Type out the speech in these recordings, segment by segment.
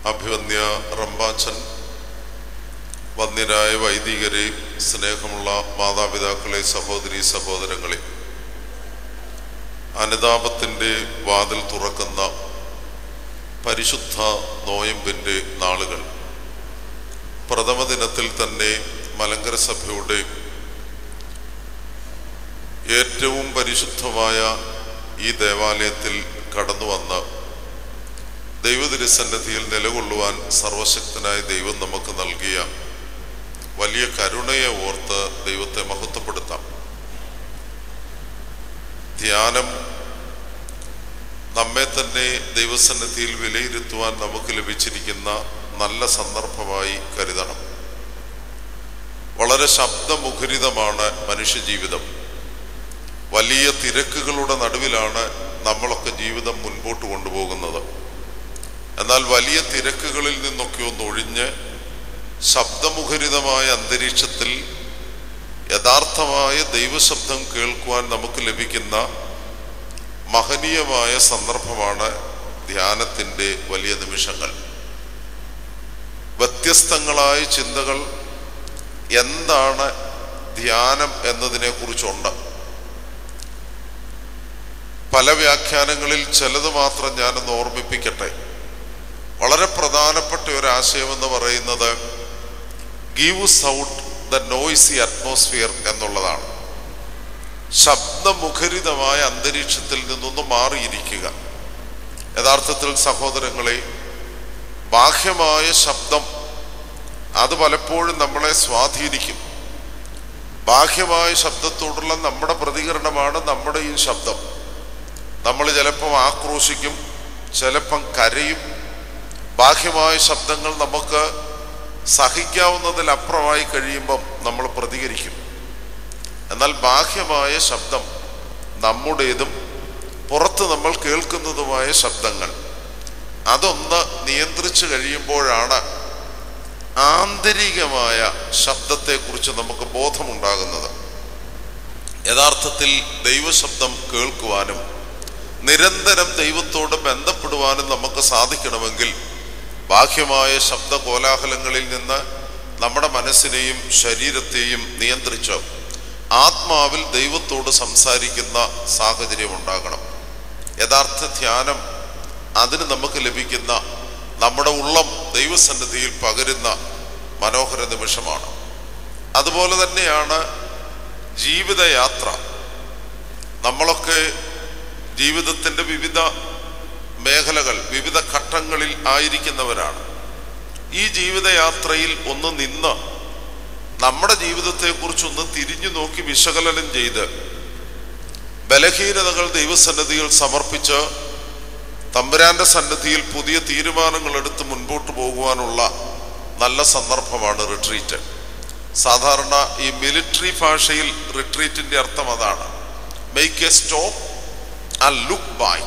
അഭിവന്യ റമ്പാച്ചൻ, വന്ദ്യരായ വൈദികരെ, സ്നേഹമുള്ള മാതാപിതാക്കളെ, സഹോദരീ സഹോദരങ്ങളെ, അനുതാപത്തിൻ്റെ വാതിൽ തുറക്കുന്ന പരിശുദ്ധ നോയമ്പിൻ്റെ നാളുകൾ പ്രഥമ ദിനത്തിൽ തന്നെ മലങ്കര സഭയുടെ ഏറ്റവും പരിശുദ്ധമായ ഈ ദേവാലയത്തിൽ കടന്നു വന്ന് ദൈവതിരുസന്നിധിയിൽ നിലകൊള്ളുവാൻ സർവശക്തനായ ദൈവം നമുക്ക് നൽകിയ വലിയ കരുണയെ ഓർത്ത് ദൈവത്തെ മഹത്വപ്പെടുത്താം. ധ്യാനം നമ്മെ തന്നെ ദൈവസന്നിധിയിൽ വിലയിരുത്തുവാൻ നമുക്ക് ലഭിച്ചിരിക്കുന്ന നല്ല സന്ദർഭമായി കരുതണം. വളരെ ശബ്ദമുഖരിതമാണ് മനുഷ്യജീവിതം. വലിയ തിരക്കുകളുടെ നടുവിലാണ് നമ്മളൊക്കെ ജീവിതം മുൻപോട്ട് കൊണ്ടുപോകുന്നത്. എന്നാൽ വലിയ തിരക്കുകളിൽ നിന്നൊക്കെ ഒന്ന് ഒഴിഞ്ഞ് ശബ്ദമുഖരിതമായ അന്തരീക്ഷത്തിൽ യഥാർത്ഥമായ ദൈവശബ്ദം കേൾക്കുവാൻ നമുക്ക് ലഭിക്കുന്ന മഹനീയമായ സന്ദർഭമാണ് ധ്യാനത്തിൻ്റെ വലിയ നിമിഷങ്ങൾ. വ്യത്യസ്തങ്ങളായ ചിന്തകൾ എന്താണ് ധ്യാനം എന്നതിനെ കുറിച്ചുണ്ട്. പല വ്യാഖ്യാനങ്ങളിൽ ചിലത് മാത്രം ഞാനൊന്ന് ഓർമ്മിപ്പിക്കട്ടെ. വളരെ പ്രധാനപ്പെട്ട ഒരു ആശയമെന്ന് പറയുന്നത് gives out the noisy atmosphere എന്നുള്ളതാണ്. ശബ്ദമുഖരിതമായ അന്തരീക്ഷത്തിൽ നിന്നൊന്ന് മാറിയിരിക്കുക. യഥാർത്ഥത്തിൽ സഹോദരങ്ങളെ, ബാഹ്യമായ ശബ്ദം അത് പലപ്പോഴും നമ്മളെ സ്വാധീനിക്കും. ബാഹ്യമായ ശബ്ദത്തോടുള്ള നമ്മുടെ പ്രതികരണമാണ് നമ്മുടെ ഈ ശബ്ദം. നമ്മൾ ചിലപ്പം ആക്രോശിക്കും, ചിലപ്പം കരയും. ബാഹ്യമായ ശബ്ദങ്ങൾ നമുക്ക് സഹിക്കാവുന്നതിലപ്പുറമായി കഴിയുമ്പം നമ്മൾ പ്രതികരിക്കും. എന്നാൽ ബാഹ്യമായ ശബ്ദം നമ്മുടേതും പുറത്ത് നമ്മൾ കേൾക്കുന്നതുമായ ശബ്ദങ്ങൾ അതൊന്ന് നിയന്ത്രിച്ചു കഴിയുമ്പോഴാണ് ആന്തരികമായ ശബ്ദത്തെക്കുറിച്ച് നമുക്ക് ബോധമുണ്ടാകുന്നത്. യഥാർത്ഥത്തിൽ ദൈവശബ്ദം കേൾക്കുവാനും നിരന്തരം ദൈവത്തോട് ബന്ധപ്പെടുവാനും നമുക്ക് സാധിക്കണമെങ്കിൽ ബാഹ്യമായ ശബ്ദ കോലാഹലങ്ങളിൽ നിന്ന് നമ്മുടെ മനസ്സിനെയും ശരീരത്തെയും നിയന്ത്രിച്ച് ആത്മാവിൽ ദൈവത്തോട് സംസാരിക്കുന്ന സാഹചര്യം ഉണ്ടാകണം. യഥാർത്ഥ ധ്യാനം അതിന് നമുക്ക് ലഭിക്കുന്ന, നമ്മുടെ ഉള്ളം ദൈവസന്നിധിയിൽ പകരുന്ന മനോഹര നിമിഷമാണ്. അതുപോലെ തന്നെയാണ് ജീവിതയാത്ര. നമ്മളൊക്കെ ജീവിതത്തിൻ്റെ വിവിധ മേഖലകൾ, വിവിധ ഘട്ടങ്ങളിൽ ആയിരിക്കുന്നവരാണ്. ഈ ജീവിതയാത്രയിൽ ഒന്ന് നിന്ന് നമ്മുടെ ജീവിതത്തെക്കുറിച്ചൊന്ന് തിരിഞ്ഞു നോക്കി വിശകലനം ചെയ്ത് ബലഹീനതകൾ ദൈവസന്നിധിയിൽ സമർപ്പിച്ച് തമ്പുരാന്റെ സന്നിധിയിൽ പുതിയ തീരുമാനങ്ങൾ എടുത്ത് മുൻപോട്ട് പോകുവാനുള്ള നല്ല സന്ദർഭമാണ് റിട്രീറ്റ്. സാധാരണ ഈ മിലിറ്ററി ഭാഷയിൽ റിട്രീറ്റിന്റെ അർത്ഥം അതാണ്. Make a stop and look back,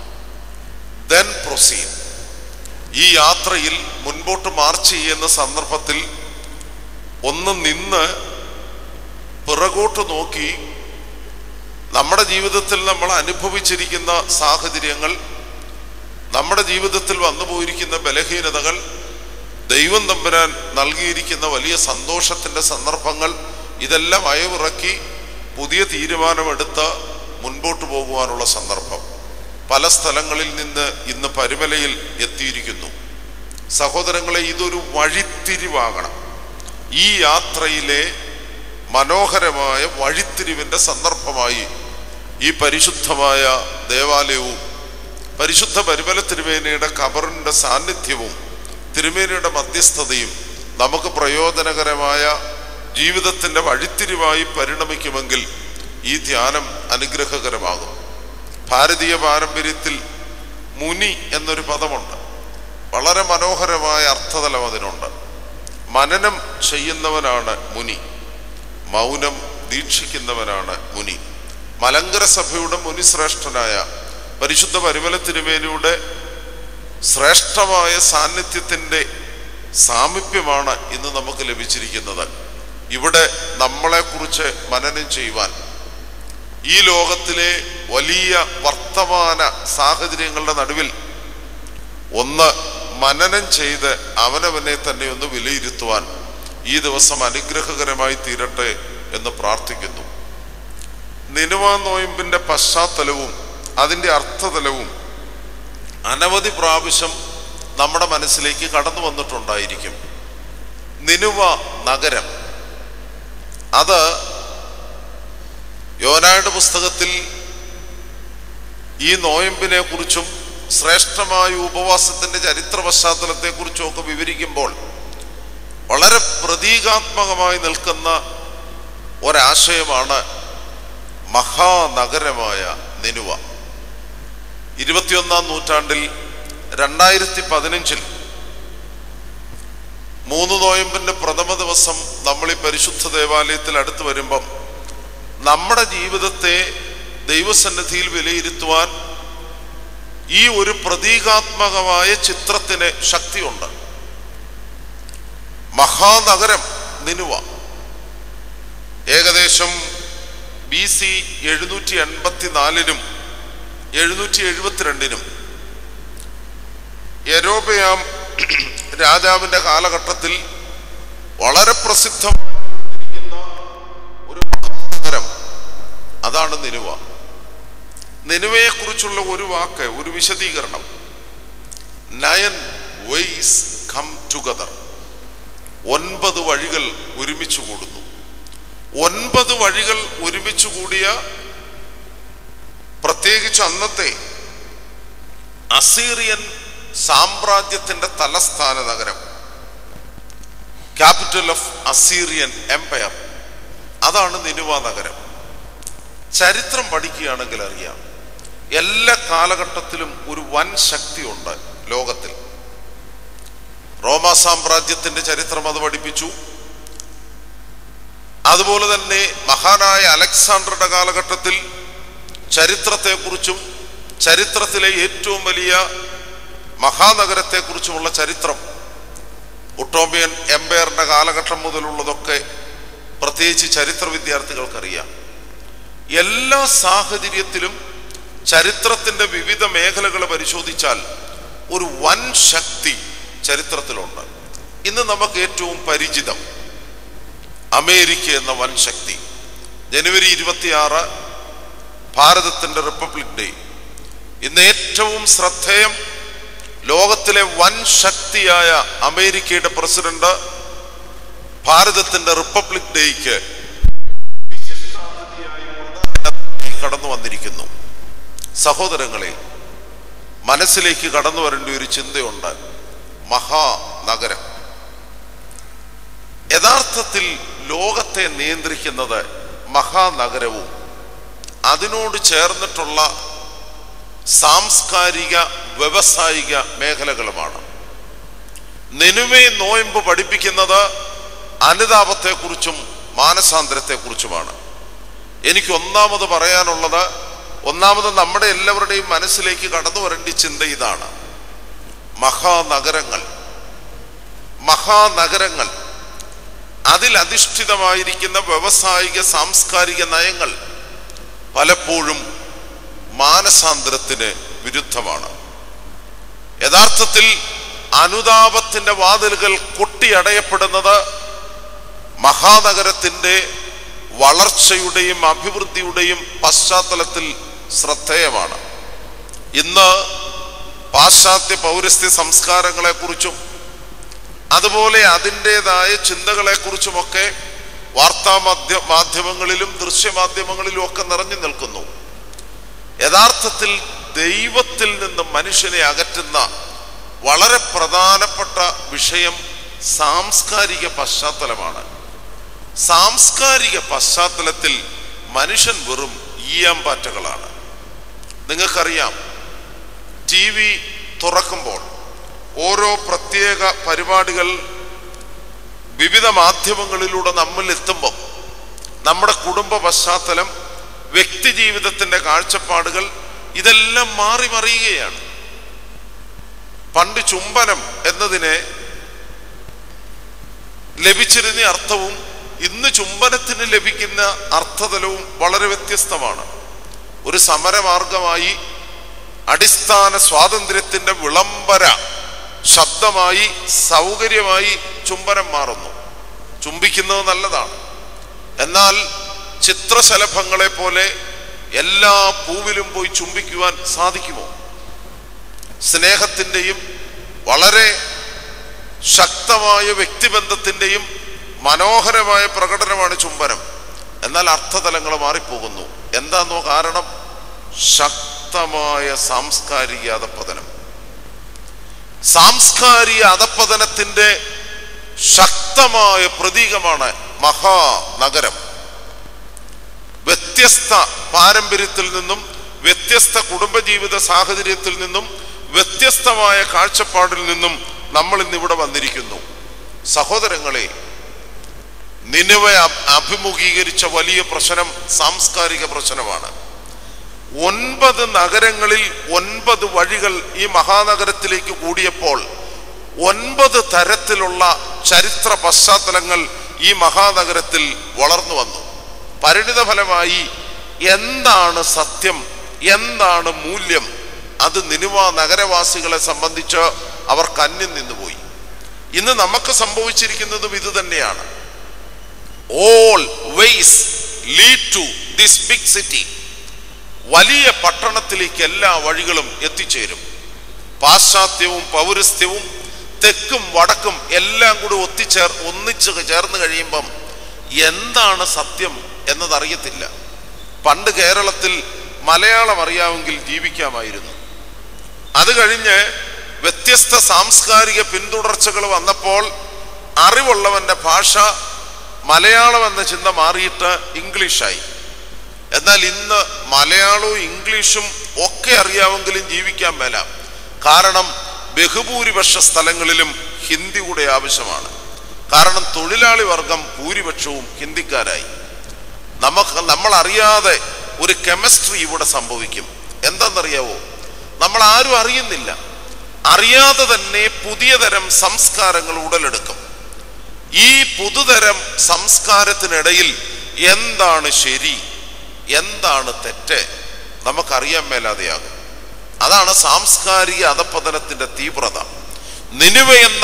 then proceed. ഈ യാത്രയിൽ മുൻപോട്ട് മാർച്ച് ചെയ്യുന്ന സന്ദർഭത്തിൽ ഒന്ന് നിന്ന് പിറകോട്ട് നോക്കി നമ്മുടെ ജീവിതത്തിൽ നമ്മൾ അനുഭവിച്ചിരിക്കുന്ന സാഹചര്യങ്ങൾ, നമ്മുടെ ജീവിതത്തിൽ വന്നുപോയിരിക്കുന്ന ബലഹീനതകൾ, ദൈവം തമ്പുരാൻ നൽകിയിരിക്കുന്ന വലിയ സന്തോഷത്തിൻ്റെ സന്ദർഭങ്ങൾ, ഇതെല്ലാം അയവിറക്കി പുതിയ തീരുമാനമെടുത്ത് മുൻപോട്ട് പോകുവാനുള്ള സന്ദർഭം. പല സ്ഥലങ്ങളിൽ നിന്ന് ഇന്ന് പരിമലയിൽ എത്തിയിരിക്കുന്നു. സഹോദരങ്ങളെ, ഇതൊരു വഴിത്തിരിവാകണം. ഈ യാത്രയിലെ മനോഹരമായ വഴിത്തിരിവിൻ്റെ സന്ദർഭമായി ഈ പരിശുദ്ധമായ ദേവാലയവും പരിശുദ്ധ പരിമല തിരുമേനിയുടെ ഖബറിൻ്റെ സാന്നിധ്യവും തിരുമേനിയുടെ മധ്യസ്ഥതയും നമുക്ക് പ്രയോജനകരമായ ജീവിതത്തിൻ്റെ വഴിത്തിരിവായി പരിണമിക്കുമെങ്കിൽ ഈ ധ്യാനം അനുഗ്രഹകരമാകും. ഭാരതീയ പാരമ്പര്യത്തിൽ മുനി എന്നൊരു പദമുണ്ട്. വളരെ മനോഹരമായ അർത്ഥതലം അതിനുണ്ട്. മനനം ചെയ്യുന്നവനാണ് മുനി, മൗനം ദീക്ഷിക്കുന്നവനാണ് മുനി. മലങ്കര സഭയുടെ മുനിശ്രേഷ്ഠനായ പരിശുദ്ധ പരിമല തിരുമേനിയുടെ ശ്രേഷ്ഠമായ സാന്നിധ്യത്തിൻ്റെ സാമീപ്യമാണ് ഇന്ന് നമുക്ക് ലഭിച്ചിരിക്കുന്നത്. ഇവിടെ നമ്മളെക്കുറിച്ച് മനനം ചെയ്യുവാൻ, ഈ ലോകത്തിലെ വലിയ വർത്തമാന സാഹചര്യങ്ങളുടെ നടുവിൽ ഒന്ന് മനനം ചെയ്ത് അവനവനെ തന്നെ ഒന്ന് വിലയിരുത്തുവാൻ ഈ ദിവസം അനുഗ്രഹകരമായി തീരട്ടെ എന്ന് പ്രാർത്ഥിക്കുന്നു. നിനുവ നോയമ്പിന്റെ പശ്ചാത്തലവും അതിൻ്റെ അർത്ഥതലവും അനവധി പ്രാവശ്യം നമ്മുടെ മനസ്സിലേക്ക് കടന്നു വന്നിട്ടുണ്ടായിരിക്കും. നിനുവ നഗരം, അത് യോനായുടെ പുസ്തകത്തിൽ ഈ നോയമ്പിനെ കുറിച്ചും ശ്രേഷ്ഠമായ ഉപവാസത്തിന്റെ ചരിത്ര പശ്ചാത്തലത്തെ കുറിച്ചും ഒക്കെ വിവരിക്കുമ്പോൾ വളരെ പ്രതീകാത്മകമായി നിൽക്കുന്ന ഒരാശയമാണ് മഹാനഗരമായ നിനുവ. 21-ാം നൂറ്റാണ്ടിൽ 2015 3 നോയമ്പിന്റെ പ്രഥമ ദിവസം നമ്മൾ ഈ പരിശുദ്ധ ദേവാലയത്തിൽ അടുത്ത് വരുമ്പം നമ്മുടെ ജീവിതത്തെ ദൈവസന്നിധിയിൽ വിലയിരുത്തുവാൻ ഈ ഒരു പ്രതീകാത്മകമായ ചിത്രത്തിന് ശക്തിയുണ്ട്. മഹാനഗരം നിനുവ ഏകദേശം BC 784-നും 772-നും യെരോബെയാം രാജാവിന്റെ കാലഘട്ടത്തിൽ വളരെ പ്രസിദ്ധമായിരിക്കുന്ന ഒരു മഹാനഗരം, അതാണ് നിനുവ. നിനുവയെ കുറിച്ചുള്ള ഒരു വാക്ക്, ഒരു വിശദീകരണം, 9 ways come together. 9 വഴികൾ ഒരുമിച്ച് കൂടുന്നു. 9 വഴികൾ ഒരുമിച്ച് കൂടിയ, പ്രത്യേകിച്ച് അന്നത്തെ അസീറിയൻ സാമ്രാജ്യത്തിന്റെ തലസ്ഥാന നഗരം, ക്യാപിറ്റൽ ഓഫ് അസീറിയൻ എംപയർ, അതാണ് നിനുവ നഗരം. ചരിത്രം പഠിക്കുകയാണെങ്കിൽ അറിയാം, എല്ലാ കാലഘട്ടത്തിലും ഒരു വൻ ശക്തിയുണ്ട് ലോകത്തിൽ. റോമാ സാമ്രാജ്യത്തിന്റെ ചരിത്രം അത് പഠിപ്പിച്ചു. അതുപോലെ തന്നെ മഹാനായ അലക്സാണ്ടറുടെ കാലഘട്ടത്തിൽ ചരിത്രത്തെക്കുറിച്ചും ചരിത്രത്തിലെ ഏറ്റവും വലിയ മഹാനഗരത്തെക്കുറിച്ചുമുള്ള ചരിത്രം, ഒട്ടോമിയൻ എംപയറിന്റെ കാലഘട്ടം മുതലുള്ളതൊക്കെ പ്രത്യേകിച്ച് ചരിത്ര വിദ്യാർത്ഥികൾക്കറിയാം. എല്ലാ സാഹചര്യത്തിലും ചരിത്രത്തിന്റെ വിവിധ മേഖലകൾ പരിശോധിച്ചാൽ ഒരു വൻ ശക്തി ചരിത്രത്തിലുണ്ട്. ഇന്ന് നമുക്ക് ഏറ്റവും പരിചിതം അമേരിക്ക എന്ന വൻ ശക്തി. ജനുവരി 26 ഭാരതത്തിന്റെ റിപ്പബ്ലിക് ഡേ. ഇന്ന് ഏറ്റവും ശ്രദ്ധേയം ലോകത്തിലെ വൻ ശക്തിയായ അമേരിക്കയുടെ പ്രസിഡന്റ് ഭാരതത്തിന്റെ റിപ്പബ്ലിക് ഡേക്ക് കടന്നു വന്നിരിക്കുന്നു. സഹോദരങ്ങളെ, മനസ്സിലേക്ക് കടന്നു വരേണ്ട ഒരു ചിന്തയുണ്ട്, മഹാനഗരം. യഥാർത്ഥത്തിൽ ലോകത്തെ നിയന്ത്രിക്കുന്നത് മഹാനഗരവും അതിനോട് ചേർന്നിട്ടുള്ള സാംസ്കാരിക വ്യവസായിക മേഖലകളുമാണ്. നിനുവെ നോയമ്പ് പഠിപ്പിക്കുന്നത് അനുതാപത്തെക്കുറിച്ചും മാനസാന്തരത്തെക്കുറിച്ചുമാണ്. എനിക്ക് ഒന്നാമത് പറയാനുള്ളത്, ഒന്നാമത് നമ്മുടെ എല്ലാവരുടെയും മനസ്സിലേക്ക് കടന്നു വരേണ്ട ചിന്ത ഇതാണ്, മഹാനഗരങ്ങൾ. മഹാനഗരങ്ങൾ, അതിലധിഷ്ഠിതമായിരിക്കുന്ന വ്യവസായിക സാംസ്കാരിക നയങ്ങൾ പലപ്പോഴും മാനസാന്തരത്തിന് വിരുദ്ധമാണ്. യഥാർത്ഥത്തിൽ അനുതാപത്തിന്റെ വാതിലുകൾ കൊട്ടിയടയപ്പെടുന്നത് മഹാനഗരത്തിന്റെ വളർച്ചയുടെയും അഭിവൃദ്ധിയുടെയും പശ്ചാത്തലത്തിൽ ശ്രദ്ധേയമാണ്. ഇന്ന് പാശ്ചാത്യ പൗരസ്ത്യ സംസ്കാരങ്ങളെക്കുറിച്ചും അതുപോലെ അതിൻ്റെതായ ചിന്തകളെക്കുറിച്ചുമൊക്കെ വാർത്താ മാധ്യമങ്ങളിലും ദൃശ്യമാധ്യമങ്ങളിലും ഒക്കെ നിറഞ്ഞു നിൽക്കുന്നു. യഥാർത്ഥത്തിൽ ദൈവത്തിൽ നിന്ന് മനുഷ്യനെ അകറ്റുന്ന വളരെ പ്രധാനപ്പെട്ട വിഷയം സാംസ്കാരിക പശ്ചാത്തലമാണ്. സാംസ്കാരിക പശ്ചാത്തലത്തിൽ മനുഷ്യൻ വെറും ഈയാമ്പാറ്റകളാണ്. നിങ്ങൾക്കറിയാം, TV തുറക്കുമ്പോൾ ഓരോ പ്രത്യേക പരിപാടികൾ വിവിധ മാധ്യമങ്ങളിലൂടെ നമ്മൾ എത്തുമ്പോൾ നമ്മുടെ കുടുംബ പശ്ചാത്തലം, വ്യക്തി ജീവിതത്തിന്റെ കാഴ്ചപ്പാടുകൾ ഇതെല്ലാം മാറി മറിയുകയാണ്. പണ്ട് ചുംബനം എന്നതിനെ ലഭിച്ചിരുന്ന അർത്ഥവും ഇന്ന് ചുംബനത്തിന് ലഭിക്കുന്ന അർത്ഥതലവും വളരെ വ്യത്യസ്തമാണ്. ഒരു സമരമാർഗമായി അടിസ്ഥാന സ്വാതന്ത്ര്യത്തിന്റെ വിളംബര ശബ്ദ ശബ്ദമായി സൗകര്യമായി ചുംബനം മാറുന്നു. ചുംബിക്കുന്നത് നല്ലതാണ്. എന്നാൽ ചിത്രശലഭങ്ങളെ പോലെ എല്ലാ പൂവിലും പോയി ചുംബിക്കുവാൻ സാധിക്കുമോ? സ്നേഹത്തിൻ്റെയും വളരെ ശക്തമായ വ്യക്തിബന്ധത്തിൻ്റെയും മനോഹരമായ പ്രകടനമാണ് ചുംബനം. എന്നാൽ അർത്ഥതലങ്ങൾ മാറിപ്പോകുന്നു. എന്താന്നോ കാരണം? ശക്തമായ സാംസ്കാരിക അധപ്പതനം. സാംസ്കാരിക അധപ്പതനത്തിന്റെ ശക്തമായ പ്രതീകമാണ് മഹാനഗരം. വ്യത്യസ്ത പാരമ്പര്യത്തിൽ നിന്നും വ്യത്യസ്ത കുടുംബജീവിത സാഹചര്യത്തിൽ നിന്നും വ്യത്യസ്തമായ കാഴ്ചപ്പാടിൽ നിന്നും നമ്മൾ ഇന്നിവിടെ വന്നിരിക്കുന്നു. സഹോദരങ്ങളെ, നിനിവെ അഭിമുഖീകരിച്ച വലിയ പ്രശ്നം സാംസ്കാരിക പ്രശ്നമാണ്. 9 നഗരങ്ങളിൽ 9 വഴികൾ ഈ മഹാനഗരത്തിലേക്ക് കൂടിയപ്പോൾ 9 തരത്തിലുള്ള ചരിത്ര പശ്ചാത്തലങ്ങൾ ഈ മഹാനഗരത്തിൽ വളർന്നു വന്നു. പരിണിത ഫലമായി എന്താണ് സത്യം, എന്താണ് മൂല്യം, അത് നിനിവ നഗരവാസികളെ സംബന്ധിച്ച് അവർക്ക് അന്യം നിന്നുപോയി. ഇന്ന് നമുക്ക് സംഭവിച്ചിരിക്കുന്നതും ഇത് തന്നെയാണ്. All ways lead to this big city. വലിയ പട്ടണത്തിലേക്ക് എല്ലാ വഴികളും എത്തിച്ചേരും. പാശ്ചാത്യവും പൗരസ്ത്യവും തെക്കും വടക്കും എല്ലാം കൂടി ഒന്നിച്ച് ചേർന്ന് കഴിയുമ്പം എന്താണ് സത്യം എന്നതറിയത്തില്ല. പണ്ട് കേരളത്തിൽ മലയാളം അറിയാമെങ്കിൽ ജീവിക്കാമായിരുന്നു. അത് കഴിഞ്ഞ് വ്യത്യസ്ത സാംസ്കാരിക പിന്തുടർച്ചകൾ വന്നപ്പോൾ അറിവുള്ളവന്റെ ഭാഷ മലയാളം എന്ന ചിന്ത മാറിയിട്ട് ഇംഗ്ലീഷായി. എന്നാൽ ഇന്ന് മലയാളവും ഇംഗ്ലീഷും ഒക്കെ അറിയാമെങ്കിലും ജീവിക്കാൻ മേല. കാരണം ബഹുഭൂരിപക്ഷ സ്ഥലങ്ങളിലും ഹിന്ദി കൂടെ ആവശ്യമാണ്. കാരണം തൊഴിലാളി വർഗം ഭൂരിപക്ഷവും ഹിന്ദിക്കാരായി. നമ്മൾ അറിയാതെ ഒരു കെമിസ്ട്രി ഇവിടെ സംഭവിക്കും. എന്താണെന്നറിയാവോ? നമ്മൾ ആരും അറിയുന്നില്ല. അറിയാതെ തന്നെ പുതിയ തരം സംസ്കാരങ്ങൾ ഉടലെടുക്കും. ഈ പുതുതരം സംസ്കാരത്തിനിടയിൽ എന്താണ് ശരി, എന്താണ് തെറ്റ് നമുക്കറിയാൻ മേലാതെയാകും. അതാണ് സാംസ്കാരിക അധപ്പതനത്തിന്റെ തീവ്രത. നിനിവ എന്ന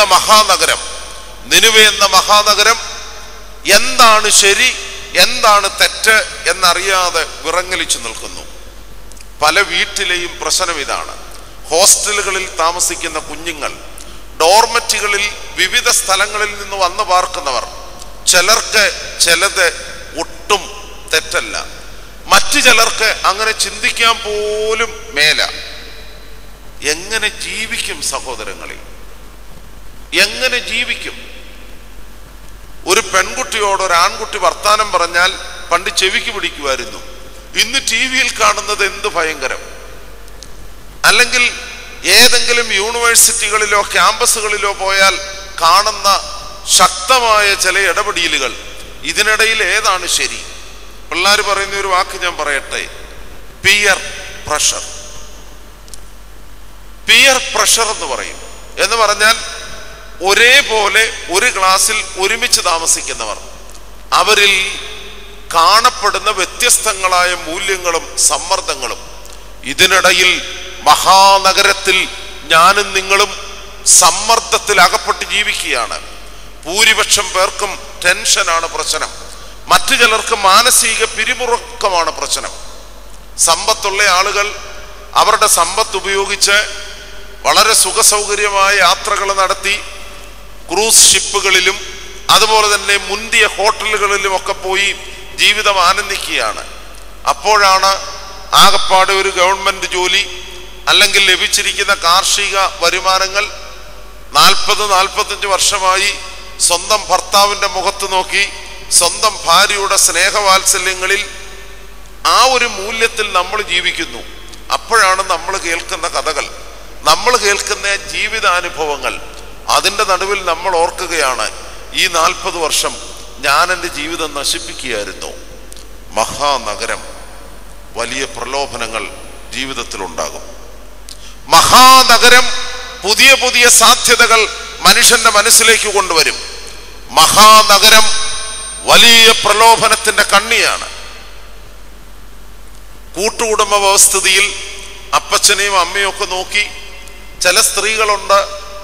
മഹാനഗരം എന്താണ് ശരി, എന്താണ് തെറ്റ് എന്നറിയാതെ വിറങ്ങലിച്ചു നിൽക്കുന്നു. പല വീട്ടിലെയും പ്രശ്നം ഇതാണ്. ഹോസ്റ്റലുകളിൽ താമസിക്കുന്ന കുഞ്ഞുങ്ങൾ, ഡോർമെറ്റുകളിൽ വിവിധ സ്ഥലങ്ങളിൽ നിന്ന് വന്നു പാർക്കുന്നവർ, ചിലർക്ക് ചിലത് ഒട്ടും തെറ്റല്ല, മറ്റു ചിലർക്ക് അങ്ങനെ ചിന്തിക്കാൻ പോലും മേല. എങ്ങനെ ജീവിക്കും സഹോദരങ്ങളെ? എങ്ങനെ ജീവിക്കും? ഒരു പെൺകുട്ടിയോട് ഒരു ആൺകുട്ടി വർത്താനം പറഞ്ഞാൽ പണ്ട് ചെവിക്ക് പിടിക്കുമായിരുന്നു. ഇന്ന് TV-യിൽ കാണുന്നത് എന്ത് ഭയങ്കരം. അല്ലെങ്കിൽ ഏതെങ്കിലും യൂണിവേഴ്സിറ്റികളിലോ ക്യാമ്പസുകളിലോ പോയാൽ കാണുന്ന ശക്തമായ ചില ഇടപെടലുകൾ. ഇതിനിടയിൽ ഏതാണ് ശരി? പിള്ളേർ പറയുന്ന ഒരു വാക്ക് ഞാൻ പറയട്ടെ: പിയർ പ്രഷർ. പിയർ പ്രഷർ എന്ന് പറയും. എന്ന് പറഞ്ഞാൽ ഒരേപോലെ ഒരു ക്ലാസ്സിൽ ഒരുമിച്ച് താമസിക്കുന്നവർ, അവരിൽ കാണപ്പെടുന്ന വ്യത്യസ്തങ്ങളായ മൂല്യങ്ങളും സമ്മർദ്ദങ്ങളും. ഇതിനിടയിൽ മഹാനഗരത്തിൽ ഞാനും നിങ്ങളും സമ്മർദ്ദത്തിൽ അകപ്പെട്ട് ജീവിക്കുകയാണ്. ഭൂരിപക്ഷം പേർക്കും ടെൻഷനാണ് പ്രശ്നം. മറ്റു ചിലർക്ക് മാനസിക പിരിമുറുക്കമാണ് പ്രശ്നം. സമ്പത്തുള്ള ആളുകൾ അവരുടെ സമ്പത്ത് ഉപയോഗിച്ച് വളരെ സുഖസൗകര്യമായ യാത്രകൾ നടത്തി ക്രൂസ് ഷിപ്പുകളിലും അതുപോലെ തന്നെ മുന്തിയ ഹോട്ടലുകളിലും ഒക്കെ പോയി ജീവിതം ആനന്ദിക്കുകയാണ്. അപ്പോഴാണ് ആകപ്പാടെ ഒരു ഗവൺമെന്റ് ജോലി അല്ലെങ്കിൽ ലഭിച്ചിരിക്കുന്ന കാർഷിക വരുമാനങ്ങൾ 40-45 വർഷമായി സ്വന്തം ഭർത്താവിന്റെ മുഖത്ത് നോക്കി സ്വന്തം ഭാര്യയുടെ സ്നേഹവാത്സല്യങ്ങളിൽ ആ ഒരു മൂല്യത്തിൽ നമ്മൾ ജീവിക്കുന്നു. അപ്പോഴാണ് നമ്മൾ കേൾക്കുന്ന കഥകൾ, നമ്മൾ കേൾക്കുന്ന ജീവിതാനുഭവങ്ങൾ. അതിൻ്റെ നടുവിൽ നമ്മൾ ഓർക്കുകയാണ്, ഈ 40 വർഷം ഞാൻ എൻ്റെ ജീവിതം നശിപ്പിക്കുകയായിരുന്നു. മഹാനഗരം വലിയ പ്രലോഭനങ്ങൾ ജീവിതത്തിലുണ്ടാകും. മഹാനഗരം പുതിയ പുതിയ സാധ്യതകൾ മനുഷ്യന്റെ മനസ്സിലേക്ക് കൊണ്ടുവരും. മഹാനഗരം വലിയ പ്രലോഭനത്തിന്റെ കണ്ണിയാണ്. കൂട്ടുകുടുംബ വ്യവസ്ഥിതിയിൽ അപ്പച്ചനെയും അമ്മയും ഒക്കെ നോക്കി ചില സ്ത്രീകളുണ്ട്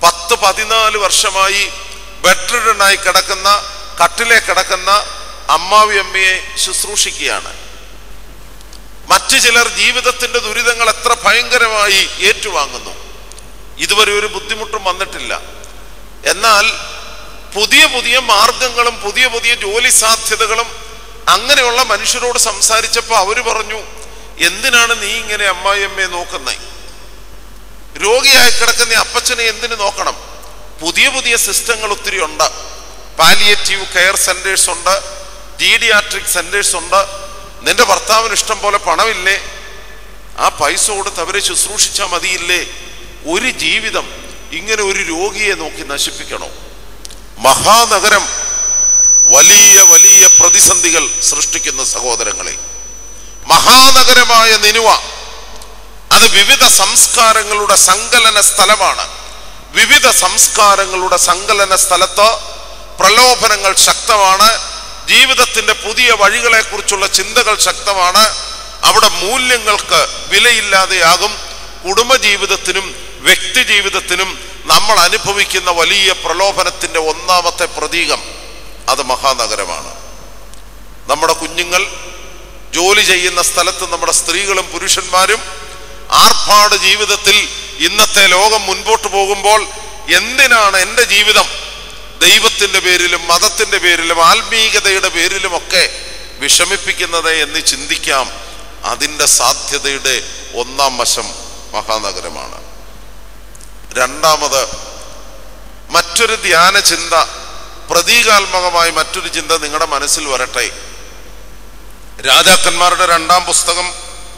10-14 വർഷമായി ബെഡ്രിഡനായി കിടക്കുന്ന, കട്ടിലെ കിടക്കുന്ന അമ്മാവി അമ്മയെ ശുശ്രൂഷിക്കുകയാണ്. മറ്റു ചിലർ ജീവിതത്തിന്റെ ദുരിതങ്ങൾ എത്ര ഭയങ്കരമായി ഏറ്റുവാങ്ങുന്നു. ഇതുവരെ ഒരു ബുദ്ധിമുട്ടും വന്നിട്ടില്ല. എന്നാൽ പുതിയ പുതിയ മാർഗങ്ങളും പുതിയ പുതിയ ജോലി സാധ്യതകളും അങ്ങനെയുള്ള മനുഷ്യരോട് സംസാരിച്ചപ്പോൾ അവര് പറഞ്ഞു, എന്തിനാണ് നീ ഇങ്ങനെ അമ്മായി അമ്മയെ നോക്കുന്നത്? രോഗിയായി കിടക്കുന്ന അപ്പച്ചനെ എന്തിനു നോക്കണം? പുതിയ പുതിയ സിസ്റ്റങ്ങൾ ഒത്തിരി ഉണ്ട്. പാലിയേറ്റീവ് കെയർ സെന്റേഴ്സ് ഉണ്ട്, പീഡിയാട്രിക് സെന്റേഴ്സ് ഉണ്ട്. നിന്റെ ഭർത്താവിന് ഇഷ്ടം പോലെ പണമില്ലേ? ആ പൈസ കൊടുത്ത് അവരെ ശുശ്രൂഷിച്ചാൽ മതിയില്ലേ? ഒരു ജീവിതം ഇങ്ങനെ ഒരു രോഗിയെ നോക്കി നശിപ്പിക്കണോ? മഹാനഗരം വലിയ വലിയ പ്രതിസന്ധികൾ സൃഷ്ടിക്കുന്ന സഹോദരങ്ങളെ. മഹാനഗരമായ നിനുവ അത് വിവിധ സംസ്കാരങ്ങളുടെ സങ്കലന സ്ഥലമാണ്. വിവിധ സംസ്കാരങ്ങളുടെ സങ്കലന സ്ഥലത്ത് പ്രലോഭനങ്ങൾ ശക്തമാണ്. ജീവിതത്തിന്റെ പുതിയ വഴികളെ കുറിച്ചുള്ള ചിന്തകൾ ശക്തമാണ്. അവിടെ മൂല്യങ്ങൾക്ക് വിലയില്ലാതെയാകും. കുടുംബജീവിതത്തിനും വ്യക്തി ജീവിതത്തിനും നമ്മൾ അനുഭവിക്കുന്ന വലിയ പ്രലോഭനത്തിന്റെ ഒന്നാമത്തെ പ്രതീകം അത് മഹാനഗരമാണ്. നമ്മുടെ കുഞ്ഞുങ്ങൾ ജോലി ചെയ്യുന്ന സ്ഥലത്ത് നമ്മുടെ സ്ത്രീകളും പുരുഷന്മാരും ആർഭാട് ജീവിതത്തിൽ ഇന്നത്തെ ലോകം മുൻപോട്ട് പോകുമ്പോൾ എന്തിനാണ് എൻ്റെ ജീവിതം ദൈവത്തിന്റെ പേരിലും മതത്തിന്റെ പേരിലും ആത്മീയതയുടെ പേരിലുമൊക്കെ വിഷമിപ്പിക്കുന്നത് എന്ന് ചിന്തിക്കാം. അതിൻ്റെ സാധ്യതയുടെ ഒന്നാം വശം മഹാനഗരമാണ്. രണ്ടാമത് മറ്റൊരു ധ്യാന ചിന്ത, പ്രതീകാത്മകമായ മറ്റൊരു ചിന്ത നിങ്ങളുടെ മനസ്സിൽ വരട്ടെ. രാജാക്കന്മാരുടെ 2-ാം പുസ്തകം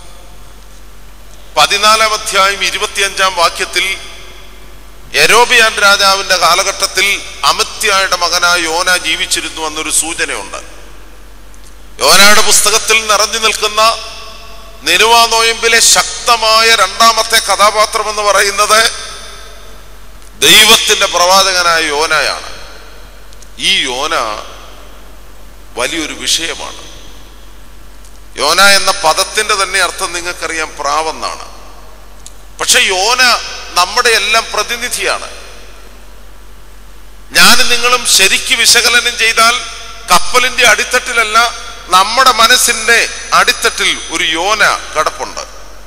14-ാം അധ്യായം 25-ാം വാക്യത്തിൽ യെരോബിയാം രാജാവിന്റെ കാലഘട്ടത്തിൽ അമിത്യായുടെ മകനായ യോന ജീവിച്ചിരുന്നു എന്നൊരു സൂചനയുണ്ട്. യോനയുടെ പുസ്തകത്തിൽ നിറഞ്ഞു നിൽക്കുന്ന നിനുവ നോയമ്പിലെ ശക്തമായ 2-ാമത്തെ കഥാപാത്രം എന്ന് പറയുന്നത് ദൈവത്തിന്റെ പ്രവാചകനായ യോനയാണ്. ഈ യോന വലിയൊരു വിഷയമാണ്. യോന എന്ന പദത്തിന്റെ തന്നെ അർത്ഥം നിങ്ങൾക്കറിയാം, പ്രാവെന്നാണ്. പക്ഷെ യോന നമ്മുടെ എല്ലാം പ്രതിനിധിയാണ്. ഞാനും നിങ്ങളും ശരിക്ക് വിശകലനം ചെയ്താൽ കപ്പലിന്റെ അടിത്തട്ടിലല്ല, നമ്മുടെ മനസ്സിന്റെ അടിത്തട്ടിൽ ഒരു യോന കിടപ്പുണ്ട്.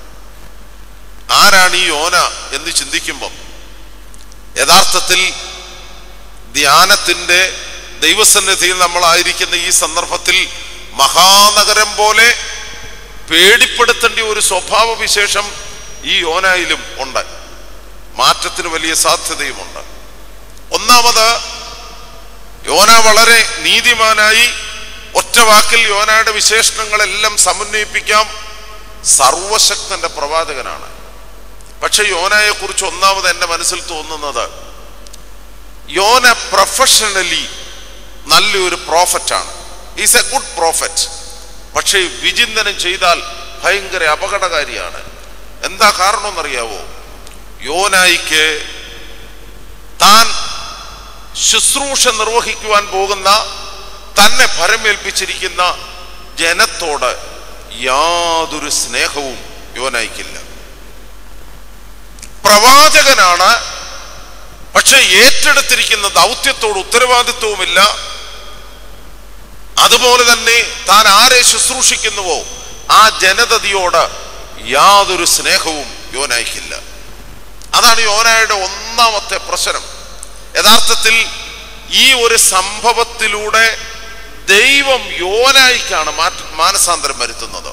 ആരാണ് ഈ യോന എന്ന് ചിന്തിക്കുമ്പം യഥാർത്ഥത്തിൽ ധ്യാനത്തിന്റെ ദൈവസന്നിധിയിൽ നമ്മളായിരിക്കുന്ന ഈ സന്ദർഭത്തിൽ മഹാനഗരം പോലെ പേടിപ്പെടുത്തേണ്ട ഒരു സ്വഭാവ വിശേഷം ഈ യോനായിലും ഉണ്ട്. മാറ്റത്തിന് വലിയ സാധ്യതയുമുണ്ട്. ഒന്നാമത്, യോന വളരെ നീതിമാനായി, ഒറ്റ വാക്കിൽ യോനയുടെ വിശേഷണങ്ങളെല്ലാം സമന്വയിപ്പിക്കാം, സർവശക്തന്റെ പ്രവാചകനാണ്. പക്ഷെ യോനയെ കുറിച്ച് ഒന്നാമത് എൻ്റെ മനസ്സിൽ തോന്നുന്നത്, യോന പ്രൊഫഷണലി നല്ലൊരു പ്രോഫറ്റാണ്. Is a good prophet. പക്ഷേ വിചിന്തനം ചെയ്താൽ ഭയങ്കര അപകടകാരിയാണ്. എന്താ കാരണം എന്നറിയാവോ? യോനായിക്ക് താൻ ശുശ്രൂഷ നിർവഹിക്കുവാൻ പോകുന്ന, തന്നെ ഭരമേൽപ്പിച്ചിരിക്കുന്ന ജനത്തോട് യാതൊരു സ്നേഹവും യോനായിക്കില്ല. പ്രവാചകനാണ്, പക്ഷെ ഏറ്റെടുത്തിരിക്കുന്ന ദൗത്യത്തോട് ഉത്തരവാദിത്വവുമില്ല. അതുപോലെ തന്നെ താൻ ആരെ ശുശ്രൂഷിക്കുന്നുവോ ആ ജനതയോട് യാതൊരു സ്നേഹവും യോനായിക്കില്ല. അതാണ് യോനായുടെ ഒന്നാമത്തെ പ്രശ്നം. യഥാർത്ഥത്തിൽ ഈ ഒരു സംഭവത്തിലൂടെ ദൈവം യോനായിക്കാണ് മാനസാന്തരം വരുത്തുന്നത്.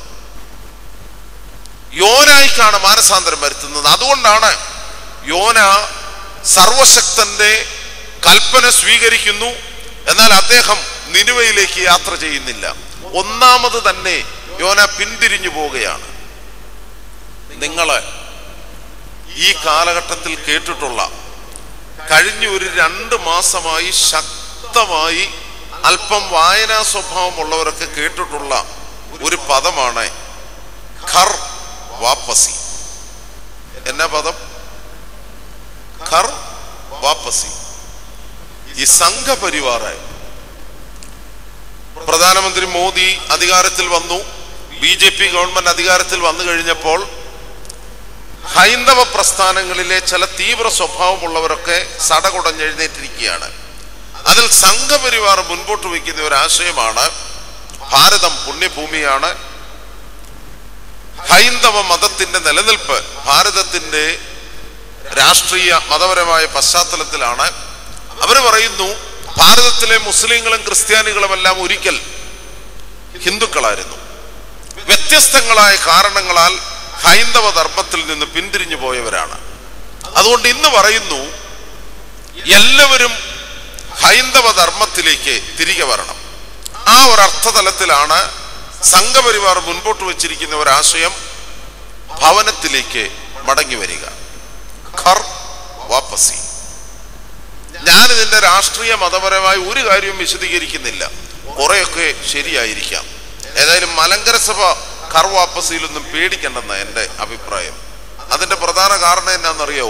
യോനായിക്കാണ് മാനസാന്തരം വരുത്തുന്നത്. അതുകൊണ്ടാണ് യോന സർവശക്തന്റെ കൽപ്പന സ്വീകരിക്കുന്നു, എന്നാൽ അദ്ദേഹം നിനുവയിലേക്ക് യാത്ര ചെയ്യുന്നില്ല. ഒന്നാമത് തന്നെ യോന പിന്തിരിഞ്ഞു പോവുകയാണ്. നിങ്ങൾ ഈ കാലഘട്ടത്തിൽ കേട്ടിട്ടുള്ള, കഴിഞ്ഞ ഒരു 2 മാസമായി ശക്തമായി അല്പം വായനാ സ്വഭാവമുള്ളവരൊക്കെ കേട്ടിട്ടുള്ള ഒരു പദമാണ് ഘർ വാപ്പസി. എന്നാ പദം? ഘർ വാപ്പസി. ഈ സംഘപരിവാറ്, പ്രധാനമന്ത്രി മോദി അധികാരത്തിൽ വന്നു, BJP ഗവൺമെന്റ് അധികാരത്തിൽ വന്നു കഴിഞ്ഞപ്പോൾ ഹൈന്ദവ പ്രസ്ഥാനങ്ങളിലെ ചില തീവ്ര സ്വഭാവമുള്ളവരൊക്കെ സടകുടഞ്ഞെഴുന്നേറ്റിരിക്കുകയാണ്. അതിൽ സംഘപരിവാർ മുൻപോട്ട് വയ്ക്കുന്ന ഒരു ആശയമാണ് ഭാരതം പുണ്യഭൂമിയാണ്, ഹൈന്ദവ മതത്തിന്റെ നിലനിൽപ്പ് ഭാരതത്തിന്റെ രാഷ്ട്രീയ മതപരമായ പശ്ചാത്തലത്തിലാണ്. അവർ പറയുന്നു ഭാരതത്തിലെ മുസ്ലിങ്ങളും ക്രിസ്ത്യാനികളും എല്ലാം ഒരിക്കൽ ഹിന്ദുക്കളായിരുന്നു. വ്യത്യസ്തങ്ങളായ കാരണങ്ങളാൽ ഹൈന്ദവ ധർമ്മത്തിൽ നിന്ന് പിന്തിരിഞ്ഞു പോയവരാണ്. അതുകൊണ്ട് ഇന്ന് പറയുന്നു എല്ലാവരും ഹൈന്ദവ ധർമ്മത്തിലേക്ക് തിരികെ വരണം. ആ ഒരു അർത്ഥതലത്തിലാണ് സംഘപരിവാർ മുൻപോട്ട് വച്ചിരിക്കുന്ന ഒരാശയം ഭവനത്തിലേക്ക് മടങ്ങി വരിക, ഘർ വാപ്പസി. ഞാനിതിന്റെ രാഷ്ട്രീയ മതപരമായ ഒരു കാര്യവും വിശദീകരിക്കുന്നില്ല, കുറെയൊക്കെ ശരിയായിരിക്കാം. ഏതായാലും മലങ്കര സഭ ഘർ വാപ്പസിയിലൊന്നും പേടിക്കണ്ടെന്ന എൻ്റെ അഭിപ്രായം. അതിന്റെ പ്രധാന കാരണം എന്നാണെന്നറിയാവോ?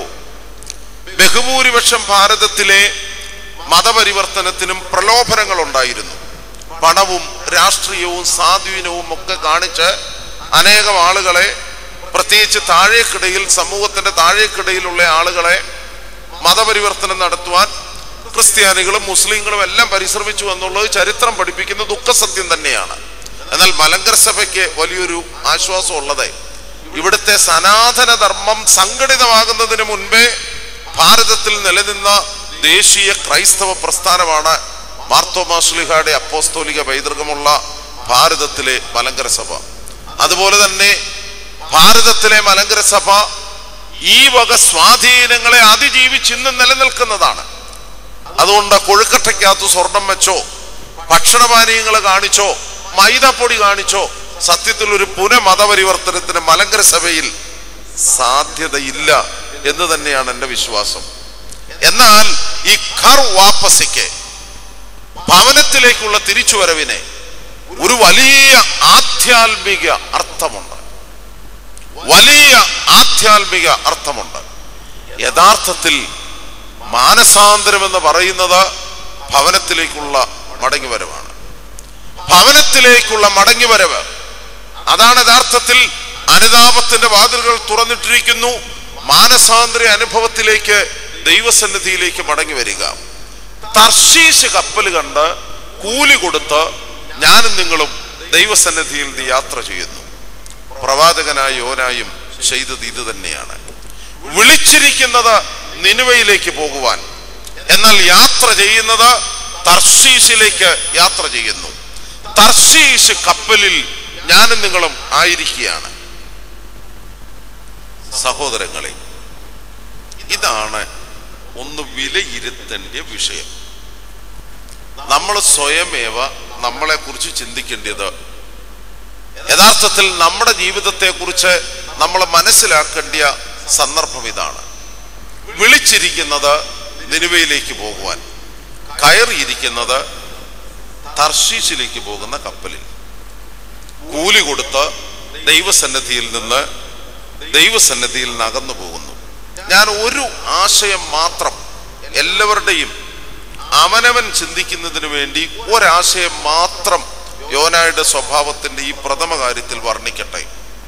ബഹുഭൂരിപക്ഷം ഭാരതത്തിലെ മതപരിവർത്തനത്തിനും പ്രലോഭനങ്ങൾ ഉണ്ടായിരുന്നു. പണവും രാഷ്ട്രീയവും സ്വാധീനവും ഒക്കെ കാണിച്ച് അനേകം ആളുകളെ, പ്രത്യേകിച്ച് താഴേക്കിടയിൽ, സമൂഹത്തിന്റെ താഴേക്കിടയിലുള്ള ആളുകളെ മതപരിവർത്തനം നടത്തുവാൻ ക്രിസ്ത്യാനികളും മുസ്ലിങ്ങളും എല്ലാം പരിശ്രമിച്ചു എന്നുള്ളത് ചരിത്രം പഠിപ്പിക്കുന്ന ദുഃഖസത്യം തന്നെയാണ്. എന്നാൽ മലങ്കര സഭയ്ക്ക് വലിയൊരു ആശ്വാസം ഉള്ളത്, ഇവിടുത്തെ സനാതന ധർമ്മം സംഘടിതമാകുന്നതിന് മുൻപേ ഭാരതത്തിൽ നിലനിന്ന ദേശീയ ക്രൈസ്തവ പ്രസ്ഥാനമാണ് മാർത്തോമാ ശ്ലീഹായുടെ അപ്പോസ്തോലിക പൈതൃകമുള്ള ഭാരതത്തിലെ മലങ്കര സഭ. അതുപോലെ തന്നെ ഭാരതത്തിലെ മലങ്കര സഭ ഈ വക സ്വാധീനങ്ങളെ അതിജീവിച്ച് ഇന്ന് നിലനിൽക്കുന്നതാണ്. അതുകൊണ്ട് കൊഴുക്കട്ടയ്ക്കകത്ത് സ്വർണം വെച്ചോ, ഭക്ഷണപാനീയങ്ങൾ കാണിച്ചോ, മൈദപ്പൊടി കാണിച്ചോ സത്യത്തിൽ ഒരു പുനഃമതപരിവർത്തനത്തിന് മലങ്കര സഭയിൽ സാധ്യതയില്ല എന്ന് തന്നെയാണ് എൻ്റെ വിശ്വാസം. എന്നാൽ ഈ ഘർ വാപ്പസിക്ക്, ഭവനത്തിലേക്കുള്ള തിരിച്ചുവരവിനെ ഒരു വലിയ ആധ്യാത്മിക അർത്ഥമുണ്ട്, വലിയ ആധ്യാത്മിക അർത്ഥമുണ്ട്. യഥാർത്ഥത്തിൽ മാനസാന്തരം എന്ന് പറയുന്നത് ഭവനത്തിലേക്കുള്ള മടങ്ങിവരവാണ്. ഭവനത്തിലേക്കുള്ള മടങ്ങിവരവ്, അതാണ് യഥാർത്ഥത്തിൽ അനുതാപത്തിന്റെ വാതിലുകൾ തുറന്നിട്ടിരിക്കുന്നു. മാനസാന്തര അനുഭവത്തിലേക്ക്, ദൈവസന്നിധിയിലേക്ക് മടങ്ങി വരിക. തർശീശ് കപ്പൽ കണ്ട് കൂലി കൊടുത്ത് ഞാനും നിങ്ങളും ദൈവസന്നിധിയിൽ യാത്ര ചെയ്യുന്നു. പ്രവാചകനായ യോനായും ചെയ്തത് ഇത് തന്നെയാണ്. വിളിച്ചിരിക്കുന്നത് നിനിവയിലേക്ക് പോകുവാൻ, എന്നാൽ യാത്ര ചെയ്യുന്നത് തർശീശിലേക്ക് യാത്ര ചെയ്യുന്നു. തർശീശ് കപ്പലിൽ ഞാനും നിങ്ങളും ആയിരിക്കുകയാണ്. സഹോദരങ്ങളെ, ഇതാണ് ഒന്ന് വിലയിരുത്തേണ്ട വിഷയം. നമ്മൾ സ്വയമേവ നമ്മളെ കുറിച്ച് ചിന്തിക്കേണ്ടത്, യഥാർത്ഥത്തിൽ നമ്മുടെ ജീവിതത്തെ കുറിച്ച് നമ്മൾ മനസ്സിലാക്കേണ്ട സന്ദർഭം ഇതാണ്. വിളിച്ചിരിക്കുന്നത് നിനിവയിലേക്ക് പോകുവാൻ, കയറിയിരിക്കുന്നത് തർശീശിലേക്ക് പോകുന്ന കപ്പലിൽ. കൂലി കൊടുത്ത് ദൈവസന്നിധിയിൽ നിന്ന് അകന്നു പോകുന്നു. ഞാൻ ഒരു ആശയം മാത്രം, എല്ലാവരുടെയും അവനവൻ ചിന്തിക്കുന്നതിന് വേണ്ടി ഒരാശയം മാത്രം യോനായുടെ സ്വഭാവത്തിന്റെ ഈ പ്രഥമ കാര്യത്തിൽ വർണ്ണിക്കട്ടെ.